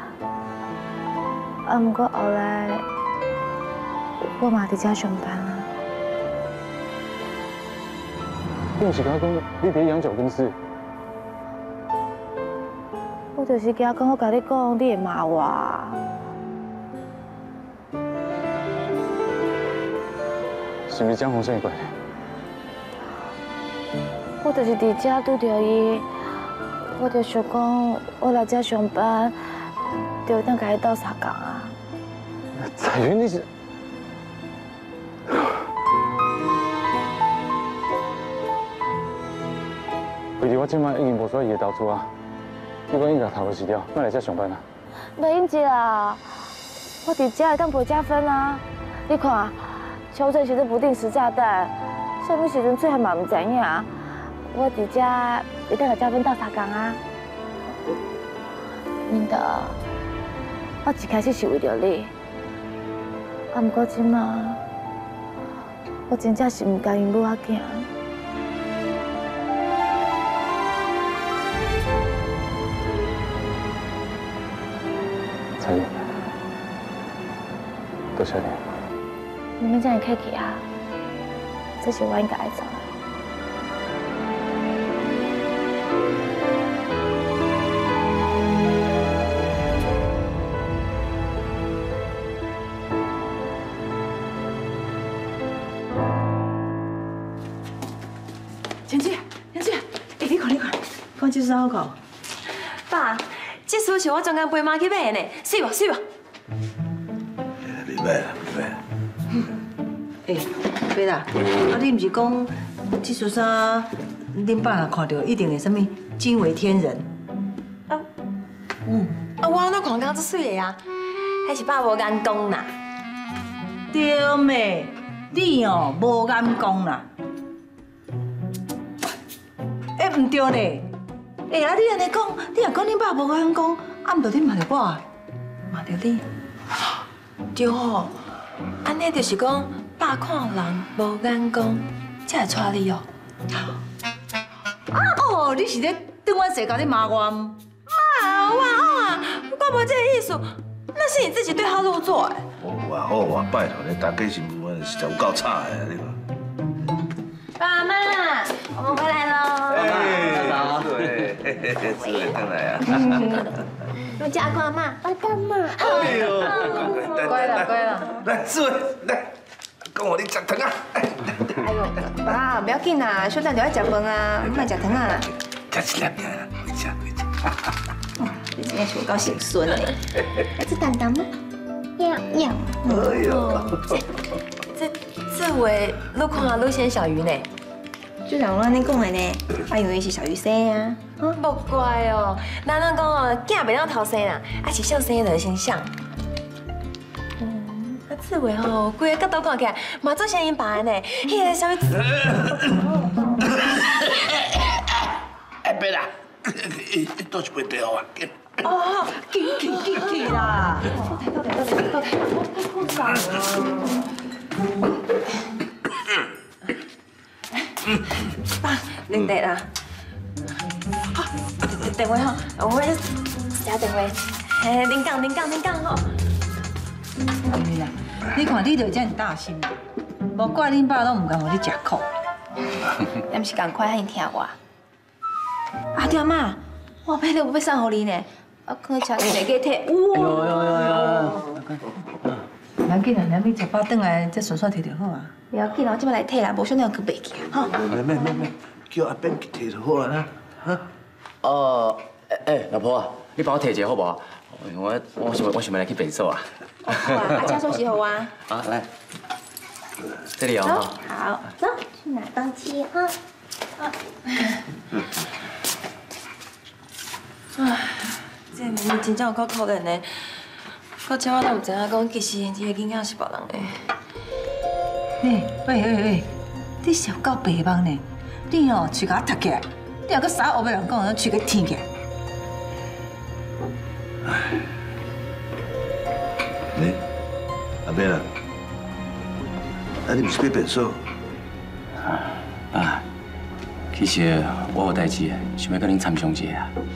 啊，不过后来我嘛伫遮上班啊。 你不是甲我讲你伫养酒公司？ 我就是惊讲，我甲你讲，你会骂我。 是不是江宏生的关系？ 我就是伫遮拄到伊，我就想讲，我来遮上班，就会当甲伊斗相共啊。 彩云，你是？为着我今晚已经无需要伊的投资啊，你讲应该头壳死掉，哪来遮上班啊？ 袂用急啦，我伫遮会当陪嘉芬啊。你看，邱正是这不定时炸弹，什么时阵最后嘛唔知影。我伫遮会当甲嘉芬斗相共啊。明德，我一开始是为着你。啊，不过即马，我真正是唔甘因母仔囝。 彩云，多谢你。 你免这样客气啊，这是我应该爱做的。 芊芊，芊芊，哎，你看，你看，看这衫好看。 爸，这书是我专工陪妈去买的呢，水无水无。 你买啦，你买啦。 哎，爸啦，啊，你唔是讲这束衫，恁爸若看到一定会什么惊为天人？ 嗯，啊，我安怎看敢这水的啊？ 还是爸无眼光啦。 对妹，你哦无眼光啦。哎，唔对咧。哎啊，你安尼讲，你若讲恁爸无眼光，啊，唔着你骂着我啊？ 骂着你？对哦，安尼就是讲爸看人无眼光，才会娶你哦。 啊哦，你是咧对我世家咧骂我？ 妈，我啊，我无这个意思，那是你自己对他入座哎。 好啊好啊，拜托你，大家是不是实在有够差的啊？你看。 爸妈，我们回来喽。 哎，对，志伟回来啊。 我叫阿公阿妈，阿公妈。 哎呦， 乖了乖了。 来，志伟来，跟我你食糖啊。 哎呦，爸，不要紧啦，小蛋就爱食饭啊，唔爱食糖啊。 吃一粒呀，回家回家。 你今天是有够心酸的。要吃蛋蛋吗？要要。 哎呦。 这志伟，你看你先小鱼呢？ 就像我安尼讲的呢，我以为是小鱼生啊。 嗯，莫怪哦，咱咱讲哦，囝袂当头生啦，啊是少生就先想。嗯，啊志伟吼，规个角度看起来嘛做像因爸的呢，迄个啥物？ 哎，别啦，倒一杯茶好啊。 哦，紧去紧去啦！ 倒来倒来倒来倒来，爸，恁茶啦。电话吼，我写电话。嘿，恁讲恁讲恁讲吼。 对啦，你看你就这样大心，无怪恁爸拢唔甘互你食苦。 也毋是共款，遐听我。啊，对妈，我买礼物要送互你呢，我可能请你来给摕。 哇！哎呦呦呦呦！唔要紧啦，咱去食饱转来再顺顺摕就好啊。 不要紧啦，我即摆来摕啦，无想到去袂记啊，吼。 没没没没，叫阿扁去摕就好了啦，哈。 哦，哎，老婆啊，你帮我摕一个好不好？我我想我想要来去便所啊。 好啊，啊，加寿喜好啊。 啊，来，这里有哈。 好，走，去拿东西哈。啊。 唉，这妹妹真正有够可怜的，到这我都唔知影讲，其实这个囡仔是别人的。 喂喂喂喂，你是有够白目呢？你哦，喙甲我读起来，你若搁啥黑白人讲，喙甲天起来。 你阿扁啊，啊你不是要变数？ 啊，其实我有代志，想要跟恁参详一下。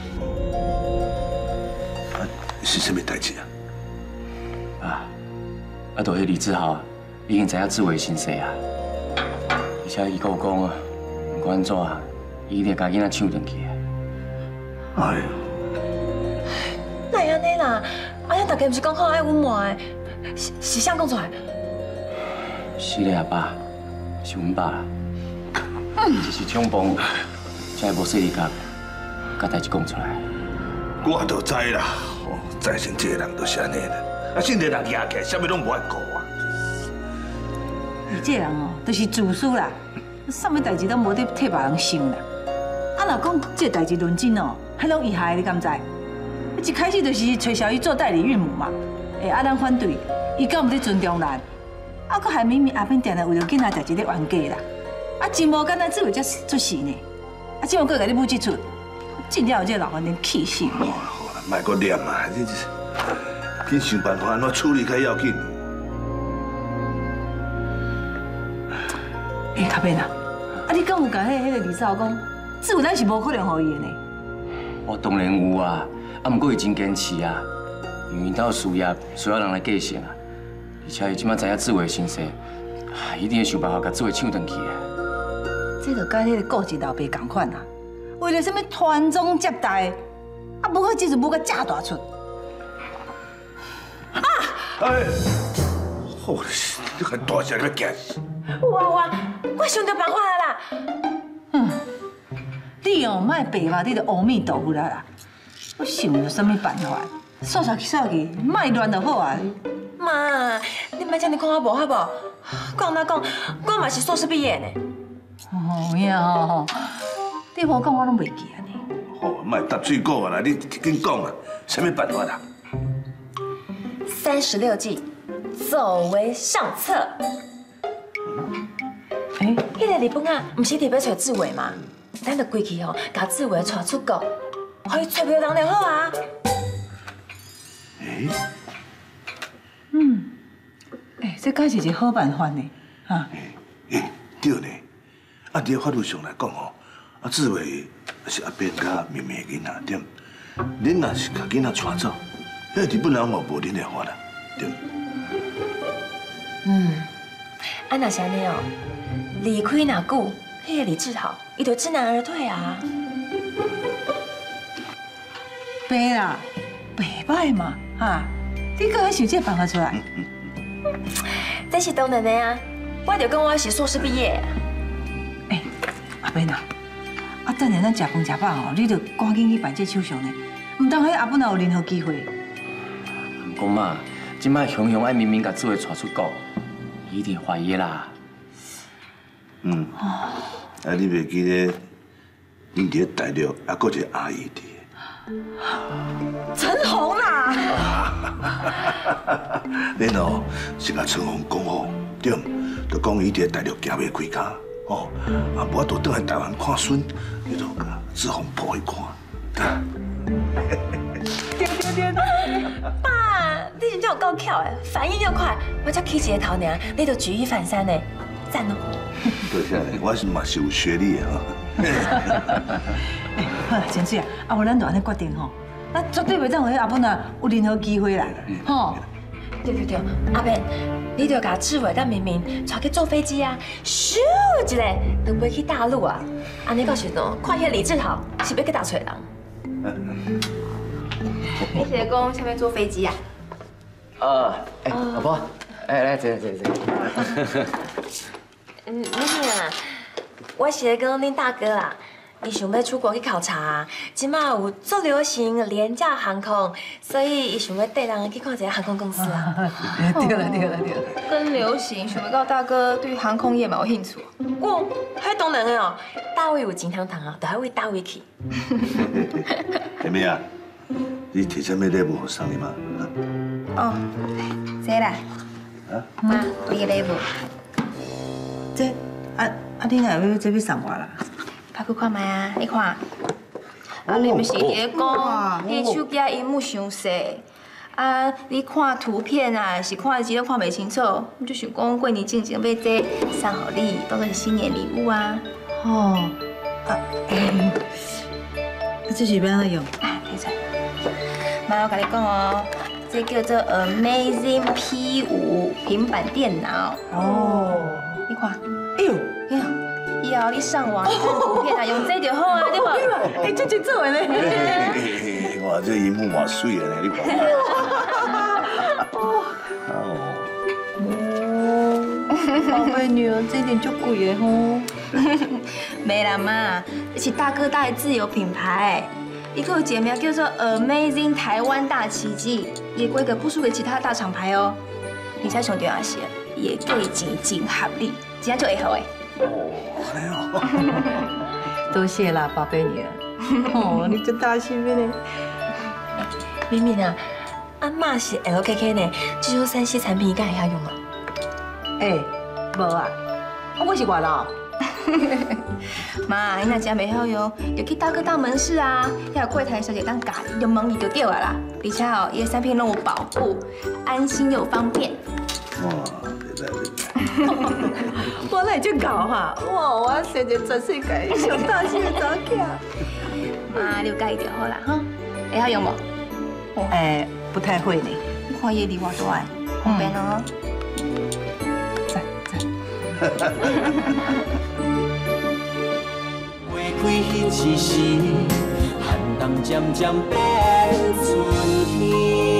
啊，是什么代志啊？ 啊，啊，就迄李志豪已经知影志伟身世啊，而且伊跟我讲，不管怎，伊一定甲囡仔抢转去。 哎呦！ 哪会安尼啦？安尼大家不是讲好爱温暖的，是是谁讲出来？ 是咧，阿爸，是阮爸啦。只是冲动，才会无细力甲甲代志讲出来。 我都知啦，哦，再生这个人都是安尼啦。啊，现在人压起来，啥物拢无爱顾啊。 你这人哦，就是自私啦，啥物代志都无得替别人想啦。啊，若讲这代志论真哦，迄拢伊害的，你敢知？一开始就是找小姨做代理孕母嘛，哎，啊，咱反对，伊敢毋得尊重咱，啊，佫还明明后边定定为了囡仔代志咧冤家啦，啊，真无简单，只为才出事呢，啊，怎么佫甲你母这出？真了有这老汉人气死！ 好啦好啦，莫阁念啊，你紧想办法安怎处理较要紧。 哎，卡变啊，啊，你敢有甲迄迄个李少讲，只有咱是无可能互伊的呢？ 我当然有啊。啊，不过伊真坚持啊，因为因兜事业需要人来继承啊，而且伊即摆知影志伟身世，一定会想办法甲志伟抢转去的。 这就甲迄个顾一老爸同款啊，为了什么传宗接代，啊，不过就是无甲嫁大出。 啊！哎，好，你看大声要惊死！ 有啊有啊，我想到办法了啦。 嗯，你哦，莫白目，你就阿弥陀佛啦啦。我想有什么办法？说出去说去，莫乱就好啊。 妈，你莫这样看我无好不？讲哪讲，我嘛是硕士毕业呢。 哦呀吼，你无讲我拢袂记啊呢。 好，莫搭水果啊啦，你紧讲啊，什么办法啦？ 三十六计，走为上策。哎，迄个日本啊，唔是特别找志伟吗？咱就规去吼，甲志伟带出国，可以找不到人就好啊。 哎， 嗯，哎，这敢是一个好办法呢，哈。 哎，对呢。按照法律上来讲吼，啊，志伟是阿扁甲妹妹的囡仔，对。恁若是甲囡仔带走，迄日本人嘛无恁的法啦，对。 嗯，啊那是安尼哦，离开若久，迄个李志豪，伊就知难而退啊。 白啦，白歹嘛，哈，你搁还想这办法出来？ 这是当然的啊，我就讲我是硕士毕业。 哎，阿扁啊，啊等下咱食饭食饱吼，你就赶紧去办这手续呢，唔当迄阿本也有任何机会。 不过嘛，即摆雄雄爱明明甲志伟带出国，伊一定怀疑啦。 嗯，啊，你袂记得，恁伫大陆还佫一个阿姨伫。 陈红啦！ 恁哦是甲陈红讲好，对，就讲伊伫大陆行袂开骹，哦，啊无就倒来台湾看孙，你就甲志宏抱去看。 对对对对！爸，你真正有够巧诶，反应又快，我才起一个头尔，你就举一反三呢，赞哦！ 多谢你，我是嘛是有学历的哈。 哎，好啦，真水啊，啊无咱就安尼决定吼，咱绝对袂当互迄阿本啊有任何机会啦，吼。 对对对，阿扁，你就甲志伟甲明明带去坐飞机啊，咻一下就飞去大陆啊，安尼到时阵看迄李志豪是要去倒找人。 你是讲下面坐飞机啊？ 呃，哎，老婆，哎，来坐坐坐。 嗯，你啊，我是在讲恁大哥啦。伊想要出国去考察，即马有足流行廉价航空，所以伊想要带人去看一下航空公司啊。 对了对了对了， 跟流行，想要告大哥对航空业嘛有兴趣。 哦，迄当然的哦，大卫有钱通赚啊，就爱为大卫去。 妹妹啊，你摕什么礼物给送你妈？ 哦，这啦， 啊， 妈，我个礼物。 这啊啊，你若要这要送我啦？ 拍开看卖啊，你看。啊，你毋是伫咧讲，你手机荧幕伤细，啊，你看图片啊，是看字都看袂清楚，你就想讲过年前前买这送互你，当做是新年礼物啊。 哦，啊，嗯，这是要安怎用？ 啊，睇出。妈，我甲你讲哦，这叫做 Amazing P 五平板电脑。哦，你看， 哎呦， 哎呀。以后你上网看图片啊，用这就好啊，对吧？ 哎，这真做的呢。 哇，这荧幕偌水的呢，你看。哦。 宝贝女儿，这点就贵的吼。 没啦妈，这是大哥大的自有品牌，一个节名叫做 Amazing 台湾大奇迹，也规格不输给其他大厂牌哦。而且上重要是，也价钱真合理，真正就会好诶。 哦，多谢啦，宝贝女儿。哦，你真大心呢。 明明啊，阿妈是 L K K 呢，这种三 C 产品应该会晓用啊。 哎，无啊，我是外劳。 妈，你若真袂晓用，就去大哥大门市啊，遐有柜台小姐当教你，就问你就对了啦。而且哦，伊的产品拢有保护，安心又方便。 哇，对对对。 我来这搞哈，哇！我生一全世界上大心的查囝。 妈，你有介意就好啦，哈。会晓用无？ 哎，不太会呢。 你看伊离我多爱，方便哦。 赞赞。 花开迄一时，寒冬渐渐变春天。